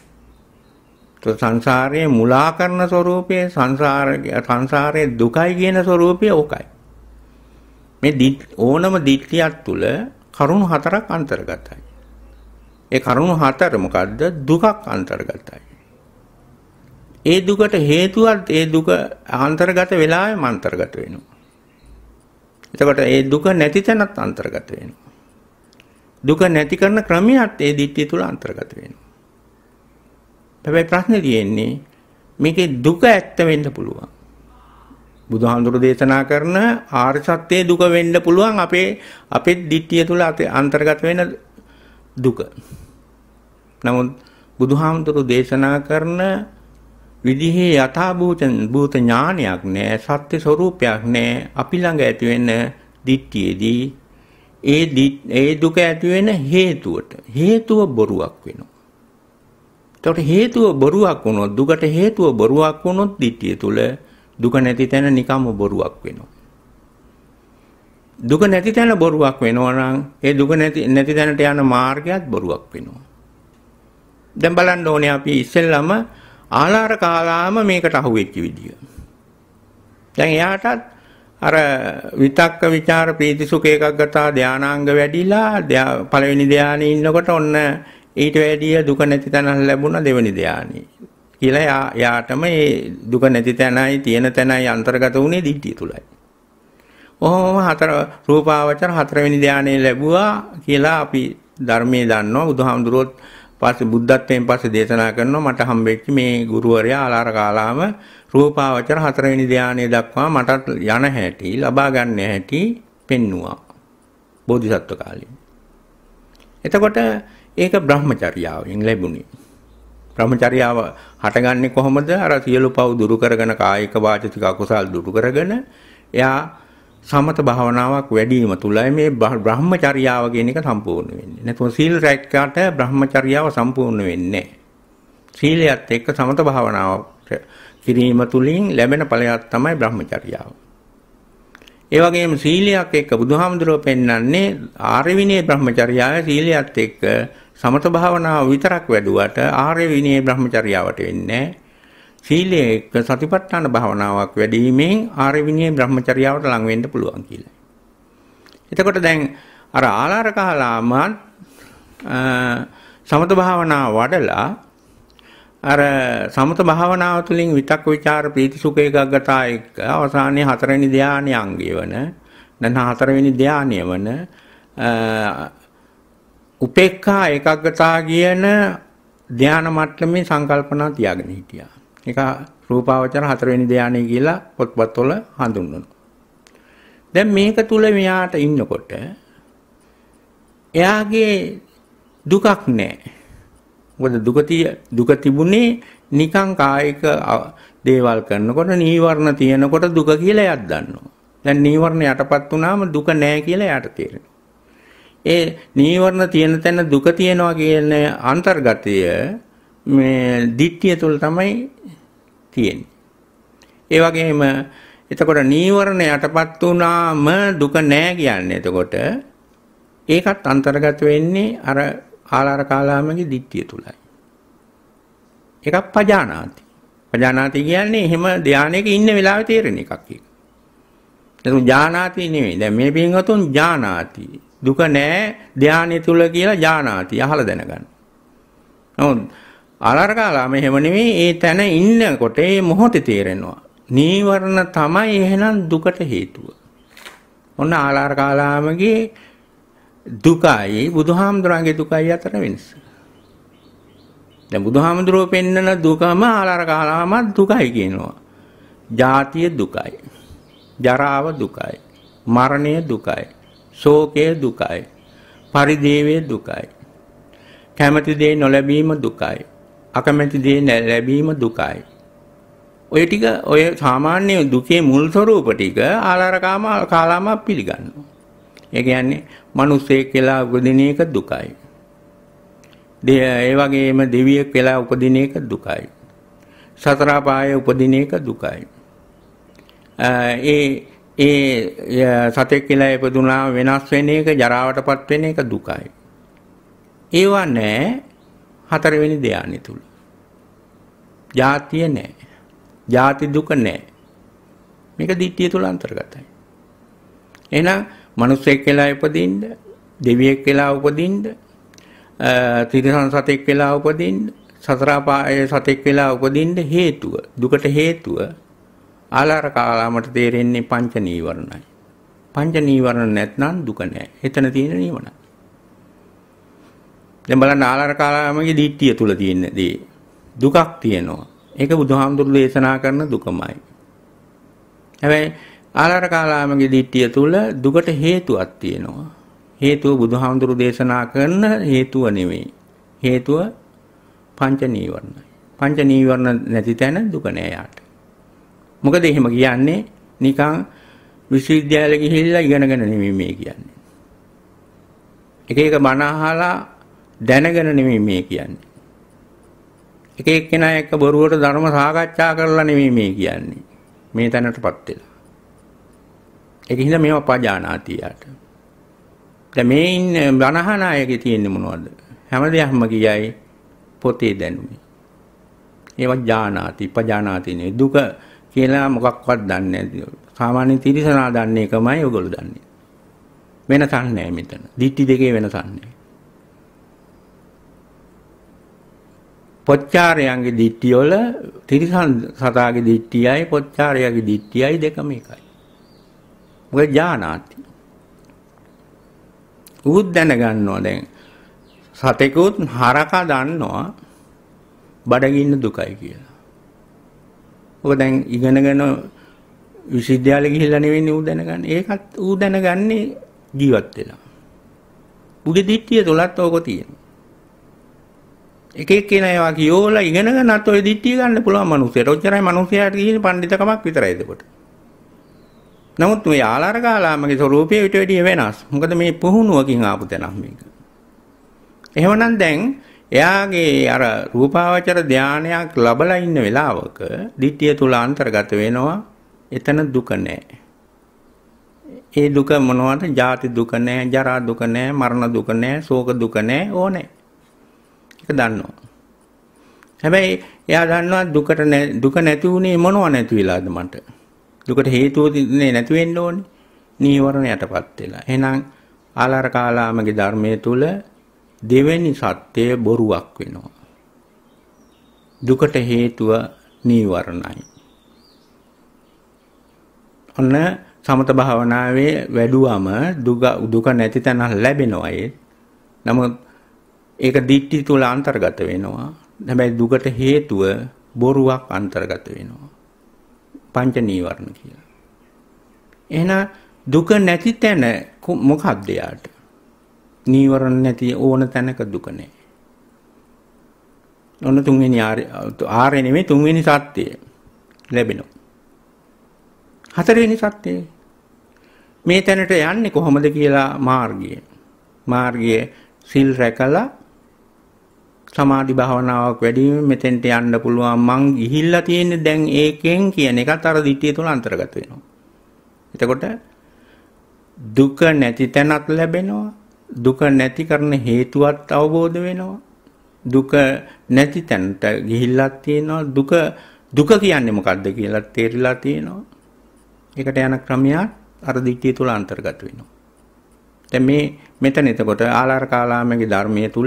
Speaker 1: සංසාරයේ මුලා කරන ස්වરૂපයේ සංසාරයේ දුකයි කියන ස්වરૂපය ඕකයි. මේ ඕනම දිට්ඨියක් තුල කරුණු හතරක් අන්තර්ගතයි. ඒ කරුණු හතර මොකද්ද? දුකක් අන්තර්ගතයි. ඒ දුකට හේතුවත් ඒ දුක අන්තර්ගත වෙලාවෙම අන්තර්ගත වෙනවා. එතකොට ඒ දුක නැති තැනත් අන්තර්ගත වෙනවා. දුක නැති කරන ක්‍රමයක් ඒ දිට්ඨිය තුල අන්තර්ගත වෙනවා. හැබැයි ප්‍රශ්නේ තියෙන්නේ මේකේ දුක ඇත්ත වෙන්න පුළුවන්. බුදුහාමුදුරු දේශනා කරන ආර්ය සත්‍යයේ දුක වෙන්න පුළුවන් අපේ දිට්ඨිය තුල අන්තර්ගත වෙන දුක. නමුත් බුදුහාමුදුරු දේශනා කරන විදිහේ යථාභූත ඥානයක් නැහැ, සත්‍ය ස්වરૂපයක් නැහැ. අපි ළඟ ඇති වෙන දිට්ඨියේදී ඒ දුක ඇති වෙන හේතුව බොරුවක් වෙනවා. එතකොට හේතුව බොරුවක් වුණොත්, දුකට හේතුව බොරුවක් වුණොත් දිට්ඨිය තුල දුක නැති තැන නිකම්ම බොරුවක් වෙනවා. දුක නැති තැන බොරුවක් වෙනවා නම් ඒ දුක නැති තැනට යන මාර්ගයත් බොරුවක් වෙනවා. දැන් බලන්න ඕනේ අපි ඉස්සෙල්ලාම ආලාර කාලාම මේකට අහුවෙච්ච විදිය. දැන් එයාටත් අර විතක්ක ਵਿਚාර ප්‍රීති සුඛ ඒකග්ගතා ධානාංග වැඩිලා පළවෙනි ධානයේ ඉන්නකොට ඔන්න ඊට වැඩිය දුක නැති තැන ලැබුණා දෙවෙනි ධානයේ. කියලා යාටම මේ දුක නැති තැනයි තියෙන තැනයි අන්තර්ගත වුණේ දිට්ඨිය තුලයි. ඔහොම රූපාවචර හතරවෙනි ධානයේ ලැබුවා කියලා අපි ධර්මයේ දන්නවා. බුදුහාමුදුරුවෝ පස්සේ බුද්ධත්වයෙන් පස්සේ දේශනා කරනවා මට හම්බෙච්ච මේ ගුරුවරයා ආලාර කාලාම රූපාවචර හතරවෙනි ධානයේ දක්වා මට යන හැටි ලබා ගන්න හැටි පෙන්නවා බෝධිසත්ව කාලේ. එතකොට ඒක බ්‍රහ්මචර්යාවෙන් ලැබුණේ. බ්‍රහ්මචර්යාව හටගන්නේ කොහොමද? අර සියලු පව් දුරු කරගෙන කායික වාචික අකුසල් දුරු කරගෙන එයා සමත භාවනාවක් වැඩිම තුලයි මේ බ්‍රහ්මචර්යාව කියන එක සම්පූර්ණ වෙන්නේ. නැත්නම් සීල රැක්කට බ්‍රහ්මචර්යාව සම්පූර්ණ වෙන්නේ නැහැ. සීලයත් එක්ක සමත භාවනාව කිරීම තුලින් ලැබෙන ඵලයක් තමයි බ්‍රහ්මචර්යාව. ඒ වගේම සීලයක් එක්ක බුදුහාමුදුරුවෝ පෙන්වන්නේ ආර්ය විනය බ්‍රහ්මචර්යාව සීලයත් එක්ක සමත භාවනාව විතරක් වැඩුවට ආර්ය විනය බ්‍රහ්මචර්යාවට වෙන්නේ නැහැ. සීලයේ එක්ක සතිපට්ඨාන භාවනාවක් වැඩිවීමෙන් ආර්ය විනය බ්‍රහ්මචර්යාවට ලං වෙන්න පුළුවන් කියලා. එතකොට දැන් අර ආලාර කාලාම සමත භාවනාව වඩලා අර සමත භාවනාව තුළින් විතක්ක ਵਿਚාර ප්‍රීති සුඛ ඒකග්ගතා එක්ක අවසානයේ හතරවෙනි ධානයේ අංගය වන නැත්නම් හතරවෙනි ධානය වන උපේක්ඛා ඒකග්ගතා කියන ධාන මට්ටමේ සංකල්පනා තියාගෙන හිටියා. ඒක රූපාවචර හතරවෙනි ධානය කියලා පොත්පත්වල හඳුන්වනවා. දැන් මේක තුල මෙයාට ඉන්නකොට එයාගේ දුකක් නැහැ. මොකද දුක තිබුණේ නිකං කායික දේවල් කරනකොට නීවරණ තියෙනකොට දුක කියලා එයාත් දන්නවා. දැන් නීවරණ යටපත් වුණාම දුක නැහැ කියලා එයාට තේරෙනවා. ඒ නීවරණ තියෙන තැන දුක තියෙනවා කියන අන්තර්ගතය මේ දිට්ඨිය තුල තමයි තියෙන්නේ. ඒ වගේම එතකොට නීවරණ යටපත් වුණාම දුක නැහැ කියන්නේ. එතකොට ඒකත් අන්තර්ගත වෙන්නේ අර ආලාර කාලාමගේ දිට්ඨිය තුලයි. ඒකක් පජානාති. පජානාති කියන්නේ එහෙම ධානයක ඉන්න වෙලාවේ තේරෙන එකක් ඒක. ඒක ඥානාති නෙවෙයි. දැන් මේ පින්වතුන් ඥානාති. දුක නැහැ ධානය තුල කියලා ඥානාති. අහලා දැනගන්න. නමුත් ආලාර කාලාම එහෙම නෙවෙයි. ඒ තැන ඉන්නකොට ඒ මොහොතේ තේරෙනවා. නීවරණ තමයි එහෙනම් දුකට හේතුව. ඔන්න ආලාර කාලාමගේ දුකයි බුදුහාමුදුරන්ගේ දුකයි අතර වෙනස. දැන් බුදුහාමුදුරුවෝ පෙන්නන දුකම ආලාර කාලාමත් දුකයි කියනවා. ජාතිය දුකයි. ජරාව දුකයි. මරණය දුකයි. ශෝකය දුකයි. පරිදේවය දුකයි. කැමැති දේ නොලැබීම දුකයි. අකමැති දේ ලැබීම දුකයි. ඔය ටික ඔය සාමාන්‍ය දුකේ මුල් ස්වરૂප ටික ආලාර කාලාම පිළිගන්නවා. ඒ කියන්නේ මිනිස්සෙක් කියලා උපදින එක දුකයි. ඒ වගේම දෙවියෙක් කියලා උපදින එක දුකයි. සතර පායේ උපදින එක දුකයි. ඒ සතෙක් කියලා ඉපදුනා වෙනස් වෙන එක ජරාවටපත් වෙන එක දුකයි. ඒවා නැහැ හතරවෙනි ධානය තුල. ජාතිය නැහැ. ජාති දුක නැහැ. මේක දිට්ඨිය තුල අන්තර්ගතයි. එහෙනම් මිනිස්සෙක් කියලා ඉපදින්න දෙවියෙක් වෙලා උපදින්න, තිරිසන් සතෙක් වෙලා උපදින්න, සතර අපායේ සතෙක් වෙලා උපදින්න හේතුව, දුකට හේතුව ආලාර කාලාමට තේරෙන්නේ පංච නීවරණයි. පංච නීවරණ නැත්නම් දුක නැහැ. එතන තියෙන නිවන. දැන් බලන්න ආලාර කාලාමගේ දිට්ඨිය තුල තියෙන දේ දුකක් තියෙනවා. ඒක බුදුහාමුදුරු දේශනා කරන දුකමයි. හැබැයි ආලාර කාලාමගේ දිට්ඨිය තුල දුකට හේතුවක් තියෙනවා. හේතුව බුදුහාමුදුරු දේශනා කරන හේතුව නෙවෙයි. හේතුව පංච නීවරණයි. පංච නීවරණ නැති තැන දුක නෑ යාට. මොකද එහෙම කියන්නේ නිකන් විශ්වවිද්‍යාලෙ ගිහිල්ලා ඉගෙනගෙන නෙමෙයි මේ කියන්නේ. එක එක බණ අහලා දැනගෙන නෙමෙයි මේ කියන්නේ. එක එක්කෙනා එක්ක බොරුවට ධර්ම සාකච්ඡා කරලා නෙමෙයි මේ කියන්නේ. මේ තැනටපත් වෙලා. ඒකින්ද මේවා පජානාති යාට. දැන් මේ ඉන්නේ බණහන අයගේ තියෙන්නේ මොනවද? හැම දෙයක්ම කියයි පොතේ දැනුමේ. ඒවා ජානාති පජානාති නේ දුක කියලා මොකක්වත් දන්නේ නැහැ. සාමාන්‍ය තිරිසනා දන්නේ එකමයි ඔයගොල්ලෝ දන්නේ. වෙනසක් නැහැ මෙතන. දිට්ඨි දෙකේ වෙනසක් නැහැ. පොච්චාරයන්ගේ දිට්ඨිය වල තිරිසන් සතාගේ දිට්ඨියයි පොච්චාරයගේ දිට්ඨියයි දෙකම එකයි. මොකද ජානාති. උත් දැනගන්නවා දැන් සතෙකුත් හරකා දන්නවා බඩගින්න දුකයි කියලා. ඔක දැන් ඉගෙනගෙන විශ්වවිද්‍යාලෙ ගිහිල්ලා නෙවෙයි ඌ දැනගන්නේ. ඒකත් ඌ දැනගන්නේ ජීවත් වෙලා. ඌගේ දිට්ඨිය තුලත් ඕක තියෙනවා. එක එක්කෙනා ඒවා කියෝලා ඉගෙන ගන්නත් ඔය දිට්ඨිය ගන්න පුළුවන් මිනිස්සුන්ට. ඔච්චරයි මිනිස්සයාට කියන පඬිතකමක් විතරයි එතකොට. නමුත් මේ ආලාර කාලාමගේ ස්වરૂපය ඊට වැඩිය වෙනස්. මොකද මේ පුහුණුවකින් ආපු තැනක් මේක. එහෙමනම් දැන් එයාගේ අර රූපාවචර ධානයක් ලැබලා ඉන්න වෙලාවක දිට්ඨිය තුල අන්තර්ගත වෙනවා. එතන දුක නැහැ. ඒ දුක මොනවද? ජාති දුක නැහැ, ජරා දුක නැහැ, මරණ දුක නැහැ, ශෝක දුක නැහැ, ඕනේ. ඒක දන්නවා. හැබැයි එයා දන්නවා දුක නැති වුණේ මොනව නැති වෙලාද මට? දුකට හේතුව නැති වෙන්න ඕනේ. නීවරණ යටපත් වෙලා. එහෙනම් ආලාර කාලාමගේ ධර්මයේ තුල දෙවෙනි සත්‍යය බොරුවක් වෙනවා. දුකට හේතුව නීවරණයි. ඔන්න සමත භාවනාවේ වැඩුවම දුක නැති තැන ලැබෙනවා. නමුත් ඒක දිට්ඨි තුල අන්තර්ගත වෙනවා. හැබැයි දුකට හේතුව බොරුවක් අන්තර්ගත වෙනවා. පංච නීවරණ කියලා. එහෙනම් දුක නැති තැන මොකක්ද යාට? නීවරණ නැති ඕන තැනක දුක නැහැ. ඔන්න තුන්වෙනි ආර්ය නෙමෙයි තුන්වෙනි සත්‍යය ලැබෙනවා. හතරවෙනි සත්‍යය මේ තැනට යන්නේ කොහොමද කියලා මාර්ගය සිල් රැකලා සමාධි භාවනාවක් වැඩිම මෙතෙන්ට යන්න පුළුවන්. මං ගිහිල්ලා තියෙන්නේ දැන් ඒකෙන් කියන එකත් අර දිට්ඨිය තුල අන්තර්ගත වෙනවා. එතකොට දුක නැති තැනක් ලැබෙනවා. දුක නැති කරන හේතුවත් අවබෝධ වෙනවා. දුක නැති තැනට ගිහිල්ලා තියෙනවා. දුක කියන්නේ මොකක්ද කියලා තේරිලා තියෙනවා. ඒකට යන ක්‍රමයක් අර දිට්ඨිය තුල අන්තර්ගත වෙනවා. දැන් මෙතන එතකොට ආලාර කාලාමගේ ධර්මයේ තුල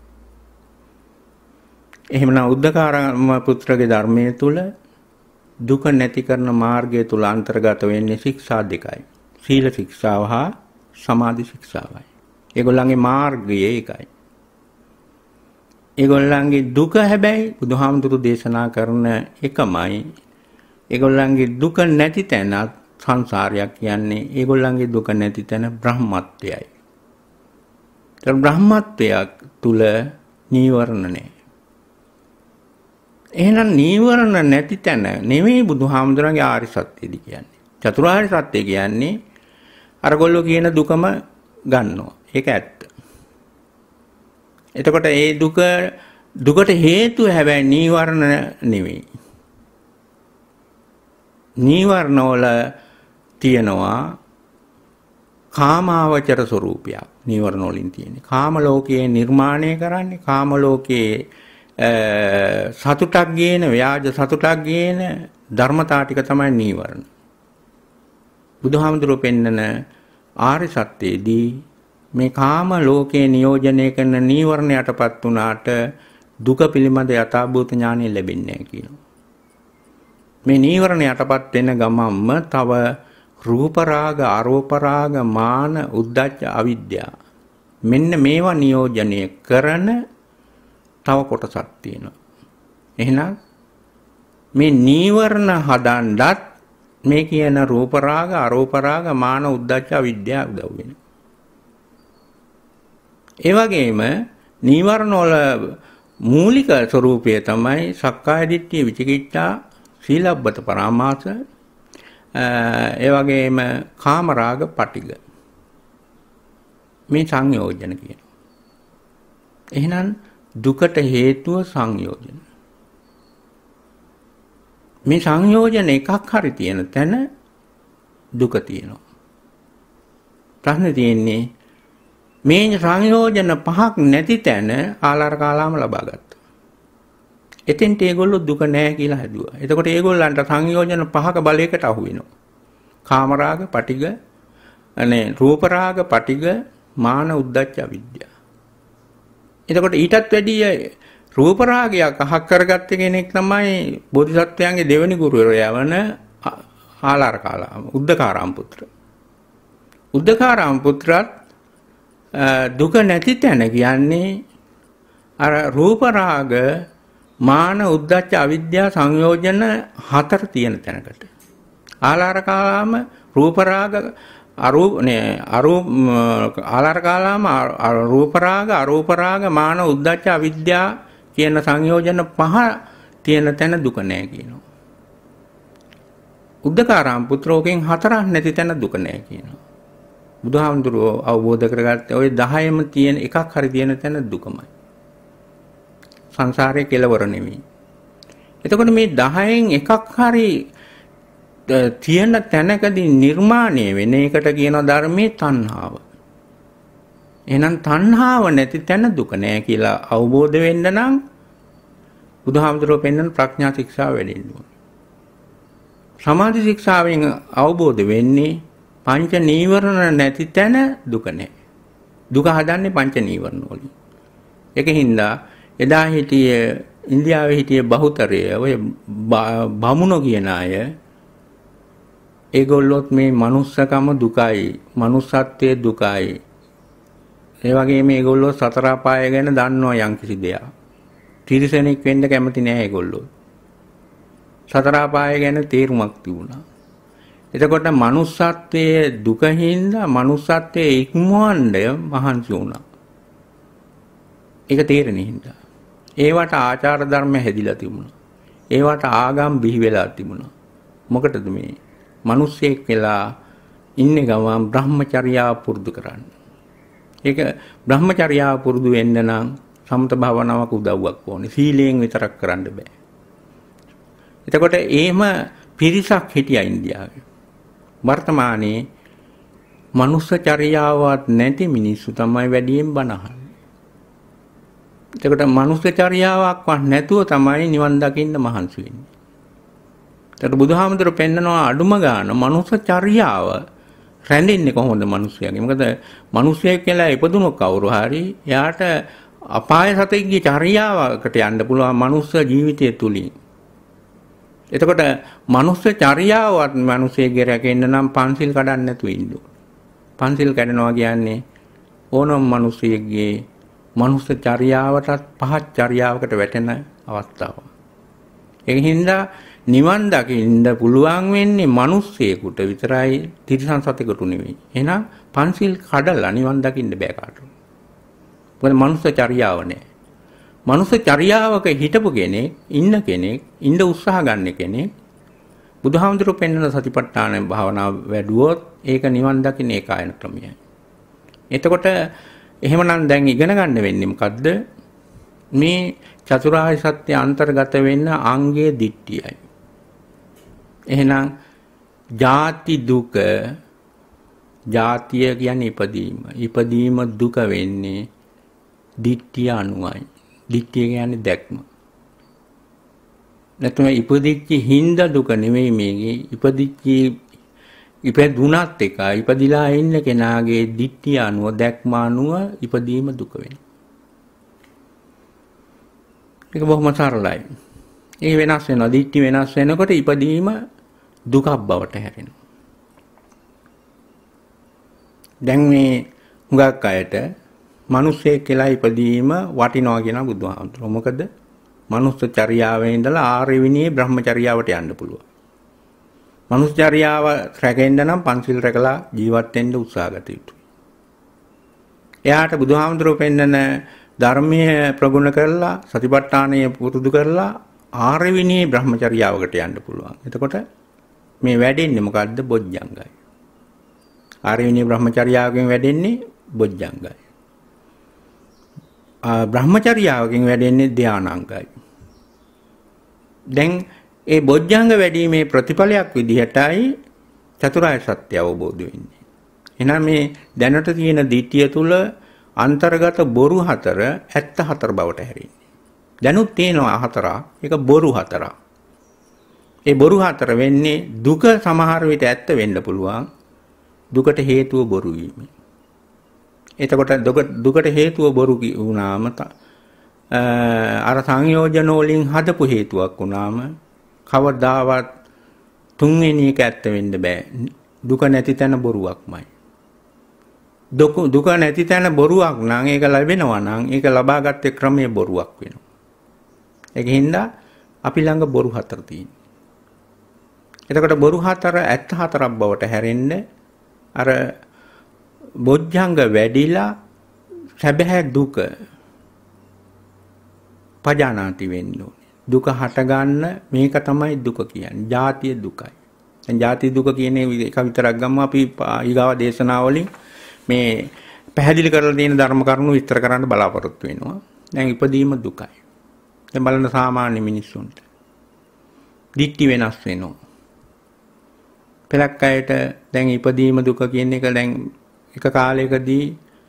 Speaker 1: එහෙමනම් උද්දකාරම පුත්‍රගේ ධර්මයේ තුල දුක නැති කරන මාර්ගය තුල අන්තර්ගත වෙන්නේ ශික්ෂා දෙකයි. සීල ශික්ෂාව හා සමාධි ශික්ෂාවයි. ඒගොල්ලන්ගේ මාර්ගය ඒකයි. ඒගොල්ලන්ගේ දුක හැබැයි බුදුහාමුදුරු දේශනා කරන එකමයි. ඒගොල්ලන්ගේ දුක නැති තැන සංසාරයක් කියන්නේ ඒගොල්ලන්ගේ දුක නැති තැන බ්‍රහ්මත්වයයි. ඒ බ්‍රහ්මත්වයක් තුල නීවරණ නැහැ. එහෙනම් නීවරණ නැති තැන නෙමෙයි බුදුහාමුදුරන්ගේ ආර්ය සත්‍යයද කියන්නේ. චතුරාර්ය සත්‍ය කියන්නේ අරගොල්ලෝ කියන දුකම ගන්නවා. ඒක ඇත්ත. එතකොට ඒ දුකට හේතුව හැබැයි නීවරණ නෙමෙයි. නීවරණ වල තියෙනවා කාමාවචර ස්වરૂපයක්. නීවරණ වලින් තියෙන්නේ කාම ලෝකයේ නිර්මාණය කරන්නේ කාම ලෝකයේ සතුටක් ගේන ව්‍යාජ සතුටක් ගේන ධර්මතා ටික තමයි නීවරණ. බුදුහාමුදුරුවෝ පෙන්නන ආර්ය සත්‍යයේදී මේ කාම ලෝකේ නියෝජනය කරන නීවරණයටපත් වුණාට දුක පිළිබඳ යථාභූත ඥානය ලැබෙන්නේ නැහැ කියනවා. මේ නීවරණයටපත් වෙන ගමම්ම තව රූප රාග, අරූප රාග, මාන, උද්ධච්ච, අවිද්‍යාව මෙන්න මේවා නියෝජනය කරන තව කොටසක් තියෙනවා. එහෙනම් මේ නීවරණ හදන්නත් මේ කියන රූප රාග, අරූප රාග, මාන, උද්ධච්ච, අවිද්‍යාව උදව් වෙනවා. ඒ වගේම නීවරණ වල මූලික ස්වરૂපය තමයි සක්කාය දිට්ඨිය, විචිකිච්ඡා, සීලබ්බත පරාමාස, ඒ වගේම කාම රාග, පටිඝ. මේ සංයෝජන කියනවා. එහෙනම් දුකට හේතුව සංයෝජන. මේ සංයෝජන එකක් හරි තියෙන තැන දුක තියෙනවා. ප්‍රශ්නේ තියෙන්නේ මේ සංයෝජන පහක් නැති තැන ආලාර කාලාම ලබා ගත්තා. එතෙන්ට ඒගොල්ලෝ දුක නැහැ කියලා හැදුවා. එතකොට ඒගොල්ලන්ට සංයෝජන පහක බලයකට අහු වෙනවා. කාමරාග, පටිඝ, රූප රාග, පටිඝ, මාන, උද්ධච්ච, අවිද්‍යාව. එතකොට ඊටත් වැඩිය රූප රාගයක් අහක් කරගත්ත කෙනෙක් තමයි බෝධිසත්වයන්ගේ දෙවෙනි ගුරුවරයා වන ආලාර කාලාම, උද්දකාරාම පුත්‍ර. උද්දකාරාම පුත්‍රත් දුක නැති තැන කියන්නේ අර රූප රාග, මාන, උද්ධච්ච, අවිද්‍යාව සංයෝජන 4 තියෙන තැනකට. ආලාර කාලාම රූප රාග, ආලාර කාලාම රූප රාග, අරූප රාග, මාන, උද්ධච්ච, අවිද්‍යාව කියන සංයෝජන 5 තියෙන තැන දුක නැහැ කියනවා. උද්දකාරාම පුත්‍රෝගෙන් 4ක් නැති තැන දුක නැහැ කියනවා. බුදුහාමුදුරුවෝ අවබෝධ කරගත්තේ ওই 10ෙම තියෙන එකක් හරි තියෙන තැන දුකමයි. සංසාරයේ කෙලවර නෙමෙයි. එතකොට මේ 10න් එකක් හරි තියෙන තැනකදී නිර්මාණය වෙන එකට කියනවා ධර්මයේ තණ්හාව. එහෙනම් තණ්හාව නැති තැන දුක නැහැ කියලා අවබෝධ වෙන්න නම් බුදුහාමුදුරුවෝ පෙන්වන ප්‍රඥා ශික්ෂාව වැඩෙන්න ඕනේ. සමාධි ශික්ෂාවෙන් අවබෝධ වෙන්නේ පංච නීවරණ නැති තැන දුක නැහැ. දුක හදන්නේ පංච නීවරණ වලින්. ඒකින්ද එදා හිටිය ඉන්දියාවේ හිටිය බහුතරය ඔය බමුණෝ කියන අය ඒගොල්ලොත් මේ මනුස්සකම දුකයි, මනුස්සත්වයේ දුකයි. ඒ වගේම ඒගොල්ලෝ සතර අපාය ගැන දන්නවා යම්කිසි දෙයක්. තිරිසනෙක් වෙන්න කැමති නෑ ඒගොල්ලෝ. සතර අපාය ගැන තේරුමක් තිබුණා. එතකොට මනුස්සත්වයේ දුකින්ද මනුස්සත්වයේ ඉක්මවන්න මහන්සි වුණා. ඒක තේරෙන්නේ හින්දා. ඒවට ආචාර ධර්ම හැදිලා තිබුණා. ඒවට ආගම් බිහි වෙලා තිබුණා. මොකටද මේ මිනිස්සෙක් වෙලා ඉන්නේ ගමන් බ්‍රහ්මචර්යාව පුරුදු කරන්න. ඒක බ්‍රහ්මචර්යාව පුරුදු වෙන්න නම් සමත භාවනාවක උදව්වක් ඕනේ. සීලයෙන් විතරක් කරන්න බෑ. එතකොට එහෙම පිරිසක් හිටියා ඉන්දියාවේ. වර්තමානයේ මනුස්සචර්යාවක් නැති මිනිස්සු තමයි වැඩියෙන් බණ අහන්නේ. එතකොට මනුස්සචර්යාවක්වත් නැතුව තමයි නිවන් දකින්න මහන්සි වෙන්නේ. එතකොට බුදුහාමුදුරුවෝ පෙන්නනවා අඩුම ගන්න මනුස්සචර්යාව රැඳෙන්නේ කොහොමද මිනිස්සයාගේ? මොකද මිනිස්සයෙක් කියලා ඉපදුනොත් කවුරු හරි එයාට අපාය සතෙක්ගේ චර්යාවකට යන්න පුළුවන් මනුස්ස ජීවිතය තුලින්. එතකොට මනුස්ස චර්යාවත් මිනිස්සෙගේ රැකෙන්න නම් පන්සිල් කඩන්න නැතුව ඉන්න ඕනේ. පන්සිල් කඩනවා කියන්නේ ඕනම මිනිස්සෙගේ මනුස්ස චර්යාවටත් පහත් චර්යාවකට වැටෙන අවස්ථාවක්. ඒ හින්දා නිවන් දකින්න පුළුවන් වෙන්නේ මිනිස්සෙකුට විතරයි, තිරිසන් සතෙකුට නෙවෙයි. එහෙනම් පන්සිල් කඩලා නිවන් දකින්න බෑ කාටවත්. මොකද මනුස්ස චර්යාව නැහැ. මනුස්ස චර්යාවක හිටපු කෙනෙක්, ඉන්න උත්සාහ ගන්න කෙනෙක් බුදුහාමුදුරුවෝ පෙන්වන සතිපට්ඨාන භාවනාව වැඩුවොත් ඒක නිවන් දකින්න ඒකායන ක්‍රමයයි. එතකොට එහෙමනම් දැන් ඉගෙන ගන්න වෙන්නේ මොකද්ද? මේ චතුරාර්ය සත්‍ය අන්තර්ගත වෙන්න අංගයේ දිට්ඨියයි. එහෙනම් ජාති දුක, ජාතිය කියන්නේ ඉපදීම. ඉපදීම දුක වෙන්නේ දිට්ඨිය අනුවයි. දිට්ඨිය කියන්නේ දැක්ම. නැත්නම් ඉපදිච්ච හින්දා දුක නෙවෙයි මේකේ. ඉපදිච්ච ඉපදුනත් එකයි ඉපදිලා ඉන්න කෙනාගේ දිට්ඨිය අනුව දැක්ම අනුව ඉපදීම දුක වෙනවා. ඒක බොහොම සරලයි. ඒ වෙනස් වෙනවා. දිට්ඨි වෙනස් වෙනකොට ඉපදීම දුකක් බවට හැරෙනවා. දැන් මේ හුඟක් අයට මිනිස්සෙක් කියලා ඉපදීම වටිනවා කියන බුදුහාමුදුරුවෝ. මොකද මනුස්ස චර්යාවේ ඉඳලා ආර්ය විනී බ්‍රහ්මචර්යාවට යන්න පුළුවන්. මනුස්ස චර්යාව රැකෙන්න නම් පන්සිල් රැකලා ජීවත් වෙන්න උත්සාහ ගත යුතුයි. එයාට බුදුහාමුදුරුවෝ පෙන්නන ධර්මයේ ප්‍රගුණ කරලා සතිපට්ඨානය පුරුදු කරලා ආර්ය විනී බ්‍රහ්මචර්යාවකට යන්න පුළුවන්. එතකොට මේ වැඩෙන්නේ මොකද්ද? බොජ්ජංගයි. ආර්ය විනී බ්‍රහ්මචර්යාවකින් වැඩෙන්නේ බොජ්ජංගයි. බ්‍රහ්මචර්යාවකින් වැඩෙන්නේ ධානාංගයි. දැන් ඒ බොජ්ජංග වැඩිීමේ ප්‍රතිඵලයක් විදිහටයි චතුරාර්ය සත්‍ය අවබෝධ වෙන්නේ. එහෙනම් මේ දැනට තියෙන දිට්ඨිය තුල අන්තර්ගත බොරු හතර ඇත්ත හතර බවට හැරෙන්නේ. දැනුත් තියෙනවා හතරක්. ඒක බොරු හතරක්. ඒ බොරු හතර වෙන්නේ දුක සමහර විට ඇත්ත වෙන්න පුළුවන්. දුකට හේතුව බොරු වීම. එතකොට දුකට හේතුව බොරු වුණාම අර සංයෝජන වලින් හදපු හේතුවක් වුණාම කවදාවත් තුන්වෙනි එක ඇත්ත වෙන්න බෑ. දුක නැති තැන බොරුවක්මයි. දුක නැති තැන බොරුවක් නම් ඒක ලැබෙනවා නම් ඒක ලබාගත්තේ ක්‍රමයේ බොරුවක් වෙනවා. ඒකින්ද අපි ළඟ බොරු හතර තියෙනවා. එතකොට බොරු හතර ඇත්ත හතරක් බවට හැරෙන්න අර බොජ්ජංග වැඩිලා සැබෑ දුක පජානාති වෙන්න ඕනේ. දුක හට ගන්න මේක තමයි දුක කියන්නේ. ජාතිය දුකයි. දැන් ජාති දුක කියන එක විතරක් ගමු අපි ඊගාව දේශනාවලින් මේ පැහැදිලි කරලා තියෙන ධර්ම කරුණු විස්තර කරන්න බලාපොරොත්තු වෙනවා. දැන් ඉපදීම දුකයි. දැන් බලන්න සාමාන්‍ය මිනිස්සුන්ට දිට්ඨි වෙනස් වෙනවා. පෙරක් අයට දැන් ඉපදීම දුක කියන එක දැන් එක කාලයකදී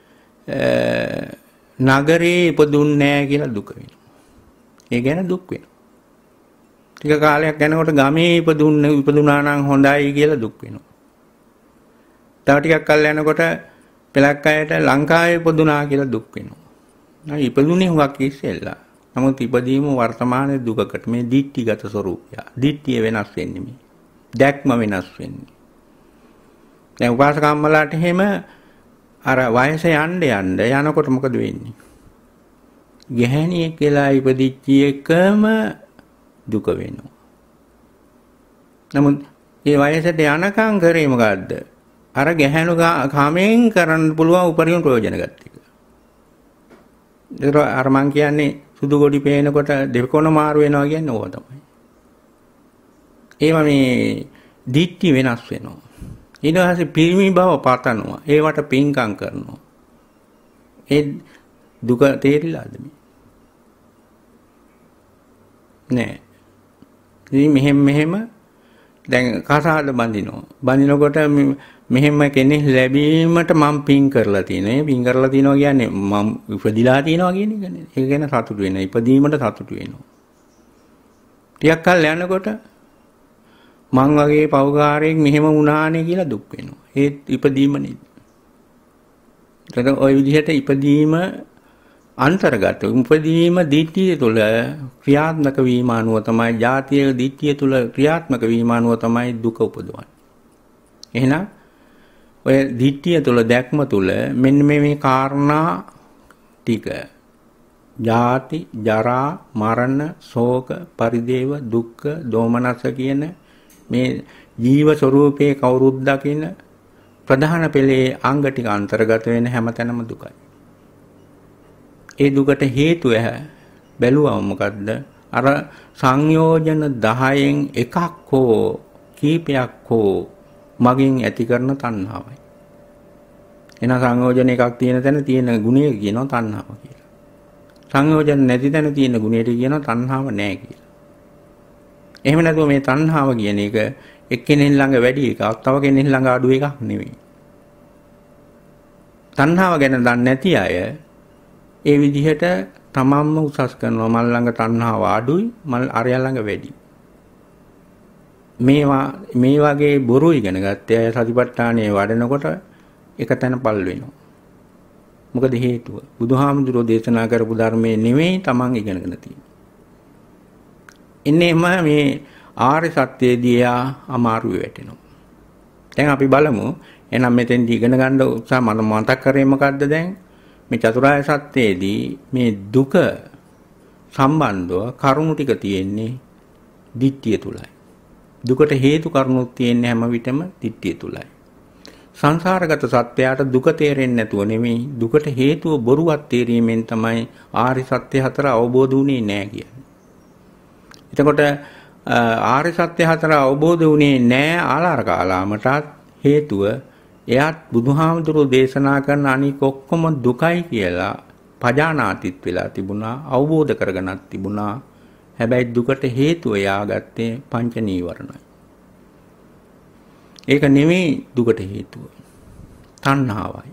Speaker 1: නගරේ ඉපදුන්නේ නැහැ කියලා දුක වෙනවා. ඒ ගැන දුක් වෙනවා. ටික කාලයක් යනකොට ගමේ ඉපදුනා නම් හොඳයි කියලා දුක් වෙනවා. තව ටිකක් කල් යනකොට පෙරක් අයට ලංකාවේ ඉපදුනා කියලා දුක් වෙනවා. ඉපදුනේ හුඟක් ඉස්සෙල්ලා. නමුත් ඉපදීම වර්තමානයේ දුකකට මේ දිට්ඨිගත ස්වરૂපය. දිට්ඨිය වෙනස් වෙන්නේ මේ. දැක්ම වෙනස් වෙන්නේ. දැන් උපාසකම්මලාට එහෙම අර වයස යන්න යනකොට මොකද වෙන්නේ? ගැහණියෙක් කියලා ඉපදිච්ච එකම දුක වෙනවා. නමුත් මේ වයසට යනකම් කරේ මොකද්ද? අර ගැහණු කාමයෙන් කරන්න පුළුවන් උපරිම ප්‍රයෝජන ගත්ත එක. ඒක අර මං කියන්නේ සුදු ගොඩි පේනකොට දෙකොණ මාරු වෙනවා කියන්නේ ඕක තමයි. ඒවා මේ දිට්ඨි වෙනස් වෙනවා. ඊට පස්සේ පිරිමි බව පතනවා. ඒවට පිංකම් කරනවා. ඒ දුක තේරිලාද මේ? නෑ. ඉතින් මෙහෙම දැන් කසාද බඳිනවා. බඳිනකොට මෙහෙම කෙනෙක් ලැබීමට මම පින් කරලා තියෙනවා. මේ පින් කරලා තියෙනවා කියන්නේ මම ඉපදිලා තියෙනවා කියන එකනේ. ඒක ගැන සතුටු වෙනවා. ඉපදීමට සතුටු වෙනවා. ටිකක් කල් යනකොට මං වගේ පව්කාරයෙක් මෙහෙම වුණානේ කියලා දුක් වෙනවා. ඒත් ඉපදීම නෙවෙයි. එතකොට ওই විදිහට ඉපදීම අන්තර්ගත උපදීම දිට්ඨිය තුළ ක්‍රියාත්මක වීම අනුව තමයි ජාතිය දිට්ඨිය තුළ ක්‍රියාත්මක වීම අනුව තමයි දුක උපදවන්නේ. එහෙනම් ඔය දිට්ඨිය තුළ දැක්ම තුළ මෙන්න මේ කාරණා ටික ජාති ජරා මරණ ශෝක පරිදේව දුක්ඛ දෝමනස කියන මේ ජීව ස්වરૂපයේ කවුරුත් දකින ප්‍රධාන පෙළේ අංග ටික අන්තර්ගත වෙන හැමතැනම දුකයි. ඒ දුකට හේතුව බැලුවම මොකද්ද? අර සංයෝජන 10න් එකක් හෝ කීපයක් හෝ මගින් ඇති කරන තණ්හාවයි. එන සංයෝජන එකක් තියෙන තැන තියෙන ගුණය කියනවා තණ්හාව කියලා. සංයෝජන නැති තැන තියෙන ගුණයට කියනවා තණ්හාව නැහැ කියලා. එහෙම නැතුව මේ තණ්හාව කියන එක එක්කෙනෙක් ළඟ වැඩි එකක්, තව කෙනෙක් ළඟ අඩු එකක් නෙවෙයි. තණ්හාව ගැන දන්නේ නැති අය ඒ විදිහට තමන්ම උසස් කරනවා. මල් ළඟ තණ්හාව අඩුයි, මල් අරයා ළඟ වැඩි. මේ වගේ බොරු ඉගෙන ගත්තේ අය සතිපට්ඨානයේ වඩනකොට එක තැන පල් වෙනවා. මොකද හේතුව? බුදුහාමුදුරෝ දේශනා කරපු ධර්මයේ නෙමෙයි Taman ඉගෙනගෙන තියෙන්නේ. එන්නේම මේ ආර්ය සත්‍යයේදී අමාරුවේ වැටෙනවා. දැන් අපි බලමු. එහෙනම් මෙතෙන්දී ඉගෙන ගන්න උත්සාහ මතක් කරේ මොකද්ද දැන්? මේ චතුරාර්ය සත්‍යයේදී මේ දුක සම්බන්ධව කරුණු ටික තියෙන්නේ දිට්ඨිය තුලයි. දුකට හේතු කරුණුත් තියෙන්නේ හැම විටම දිට්ඨිය තුලයි. සංසාරගත සත්‍යයට දුක තේරෙන්නේ නැතුව නෙමෙයි දුකට හේතුව බොරුවක් තේරීමෙන් තමයි ආර්ය සත්‍ය හතර අවබෝධ වුණේ නැහැ කියන්නේ. එතකොට ආර්ය සත්‍ය හතර අවබෝධ වුණේ නැහැ ආලාර කාලාමටත් හේතුව එයාත් බුදුහාමුදුරුවෝ දේශනා කරන අනික ඔක්කොම දුකයි කියලා පජානාතිත් වෙලා තිබුණා අවබෝධ කරගන්නත් තිබුණා. හැබැයි දුකට හේතුව එයාගත්තේ පංච නීවරණයි. ඒක නෙමෙයි දුකට හේතුව. තණ්හාවයි.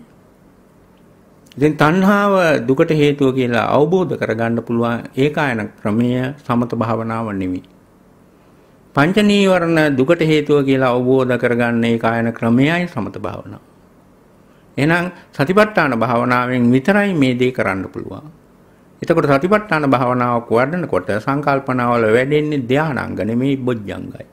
Speaker 1: ඉතින් තණ්හාව දුකට හේතුව කියලා අවබෝධ කරගන්න පුළුවන් ඒකායන ක්‍රමය සමත භාවනාව නෙමෙයි. පංච නීවරණ දුකට හේතුව කියලා අවබෝධ කරගන්න ඒකායන ක්‍රමයයි සමත භාවනාව. එහෙනම් සතිපට්ඨාන භාවනාවෙන් විතරයි මේ දේ කරන්න පුළුවන්. එතකොට සතිපට්ඨාන භාවනාවක් වඩනකොට සංකල්පනාවල වැඩෙන්නේ ධානාංග නෙමෙයි බොජ්ජංගයි.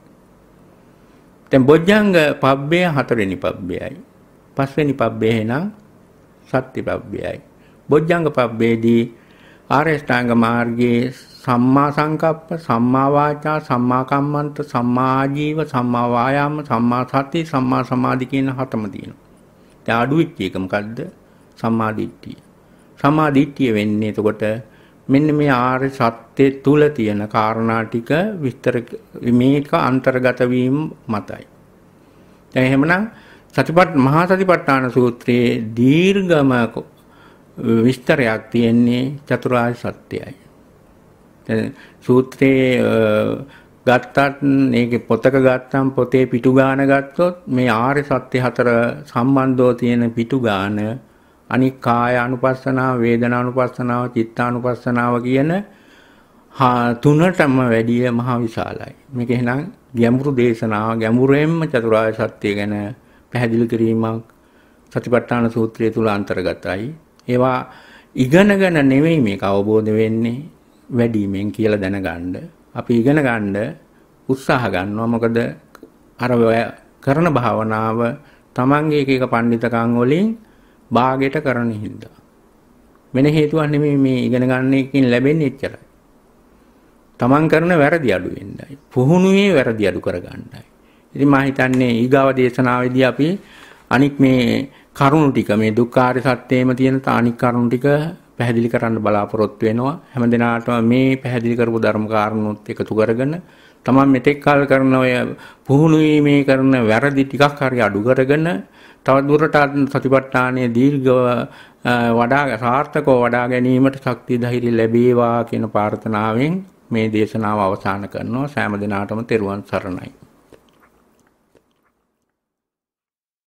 Speaker 1: දැන් බොජ්ජංග පබ්බේ හතරවෙනි පබ්බේයි. පස්වෙනි පබ්බේ එහෙනම් සත්‍ය පබ්බේයි. බොජ්ජංග පබ්බේදී ආර්ය ශ්‍රාංග මාර්ගයේ සම්මා සංකප්ප, සම්මා වාචා, සම්මා කම්මන්ත, සම්මා ආජීව, සම්මා වායාම, සම්මා සති, සම්මා සමාධි කියන හතම තියෙනවා. දැන් අඩු වෙච්ච එක මොකද්ද? සම්මා දිට්ඨිය. සම්මා දිට්ඨිය වෙන්නේ එතකොට මෙන්න මේ ආර්ය සත්‍ය තුල තියෙන කාරණා ටික විස්තර මේක අන්තර්ගත වීම මතයි. දැන් එහෙමනම් මහා සතිපට්ඨාන සූත්‍රයේ දීර්ඝම විස්තරයක් තියෙන්නේ චතුරාර්ය සත්‍යයයි. දැන් සූත්‍රයේ ගත්තත් මේකේ පොතක ගත්තම් පොතේ පිටු ගාන ගත්තොත් මේ ආර්ය සත්‍ය හතර සම්බන්ධව තියෙන පිටු ගාන අනික් කාය අනුපස්සනාව, වේදනා අනුපස්සනාව, චිත්තානුපස්සනාව කියන තුනටම වැඩිය මහ විශාලයි. මේක එහෙනම් ගැඹුරු දේශනාව, ගැඹුරෙන්ම චතුරාර්ය සත්‍ය ගැන පැහැදිලි කිරීමක් සතිපට්ඨාන සූත්‍රය තුල අන්තර්ගතයි. ඒවා ඉගෙනගෙන නෙවෙයි මේක අවබෝධ වෙන්නේ වැඩිමෙන් කියලා දැනගන්න. අපි ඉගෙන ගන්න උත්සාහ ගන්නවා. මොකද අර කරන භාවනාව තමන්ගේ එක එක පඬිතකම් වලින් භාගයට කරන හින්දා. වෙන හේතුවක් නෙමෙයි මේ ඉගෙන ගන්න එකකින් ලැබෙන්නේ එච්චරයි. තමන් කරන වැරදි අඩු වෙන්නයි. පුහුණුවේ වැරදි අඩු කරගන්නයි. ඉතින් මම හිතන්නේ ඊගාව දේශනාවේදී අපි අනික් මේ කරුණු ටික මේ දුක්ඛාරය සත්‍යෙම තියෙන අනික් කරුණු ටික පැහැදිලි කරන්න බලාපොරොත්තු වෙනවා. හැමදෙනාටම මේ පැහැදිලි කරපු ධර්ම කාරණුත් එකතු කරගෙන තමන් මෙතෙක් කල් කරන ඔය පුහුණුවේ මේ කරන වැරදි ටිකක් හරි අඩු කරගෙන තව දුරටත් සතිපට්ඨානයේ දීර්ඝව වඩා සාර්ථකව වඩා ගැනීමට ශක්තිය ධෛර්ය ලැබේවා කියන ප්‍රාර්ථනාවෙන් මේ දේශනාව අවසන් කරනවා. සෑම දිනාටම තෙරුවන් සරණයි.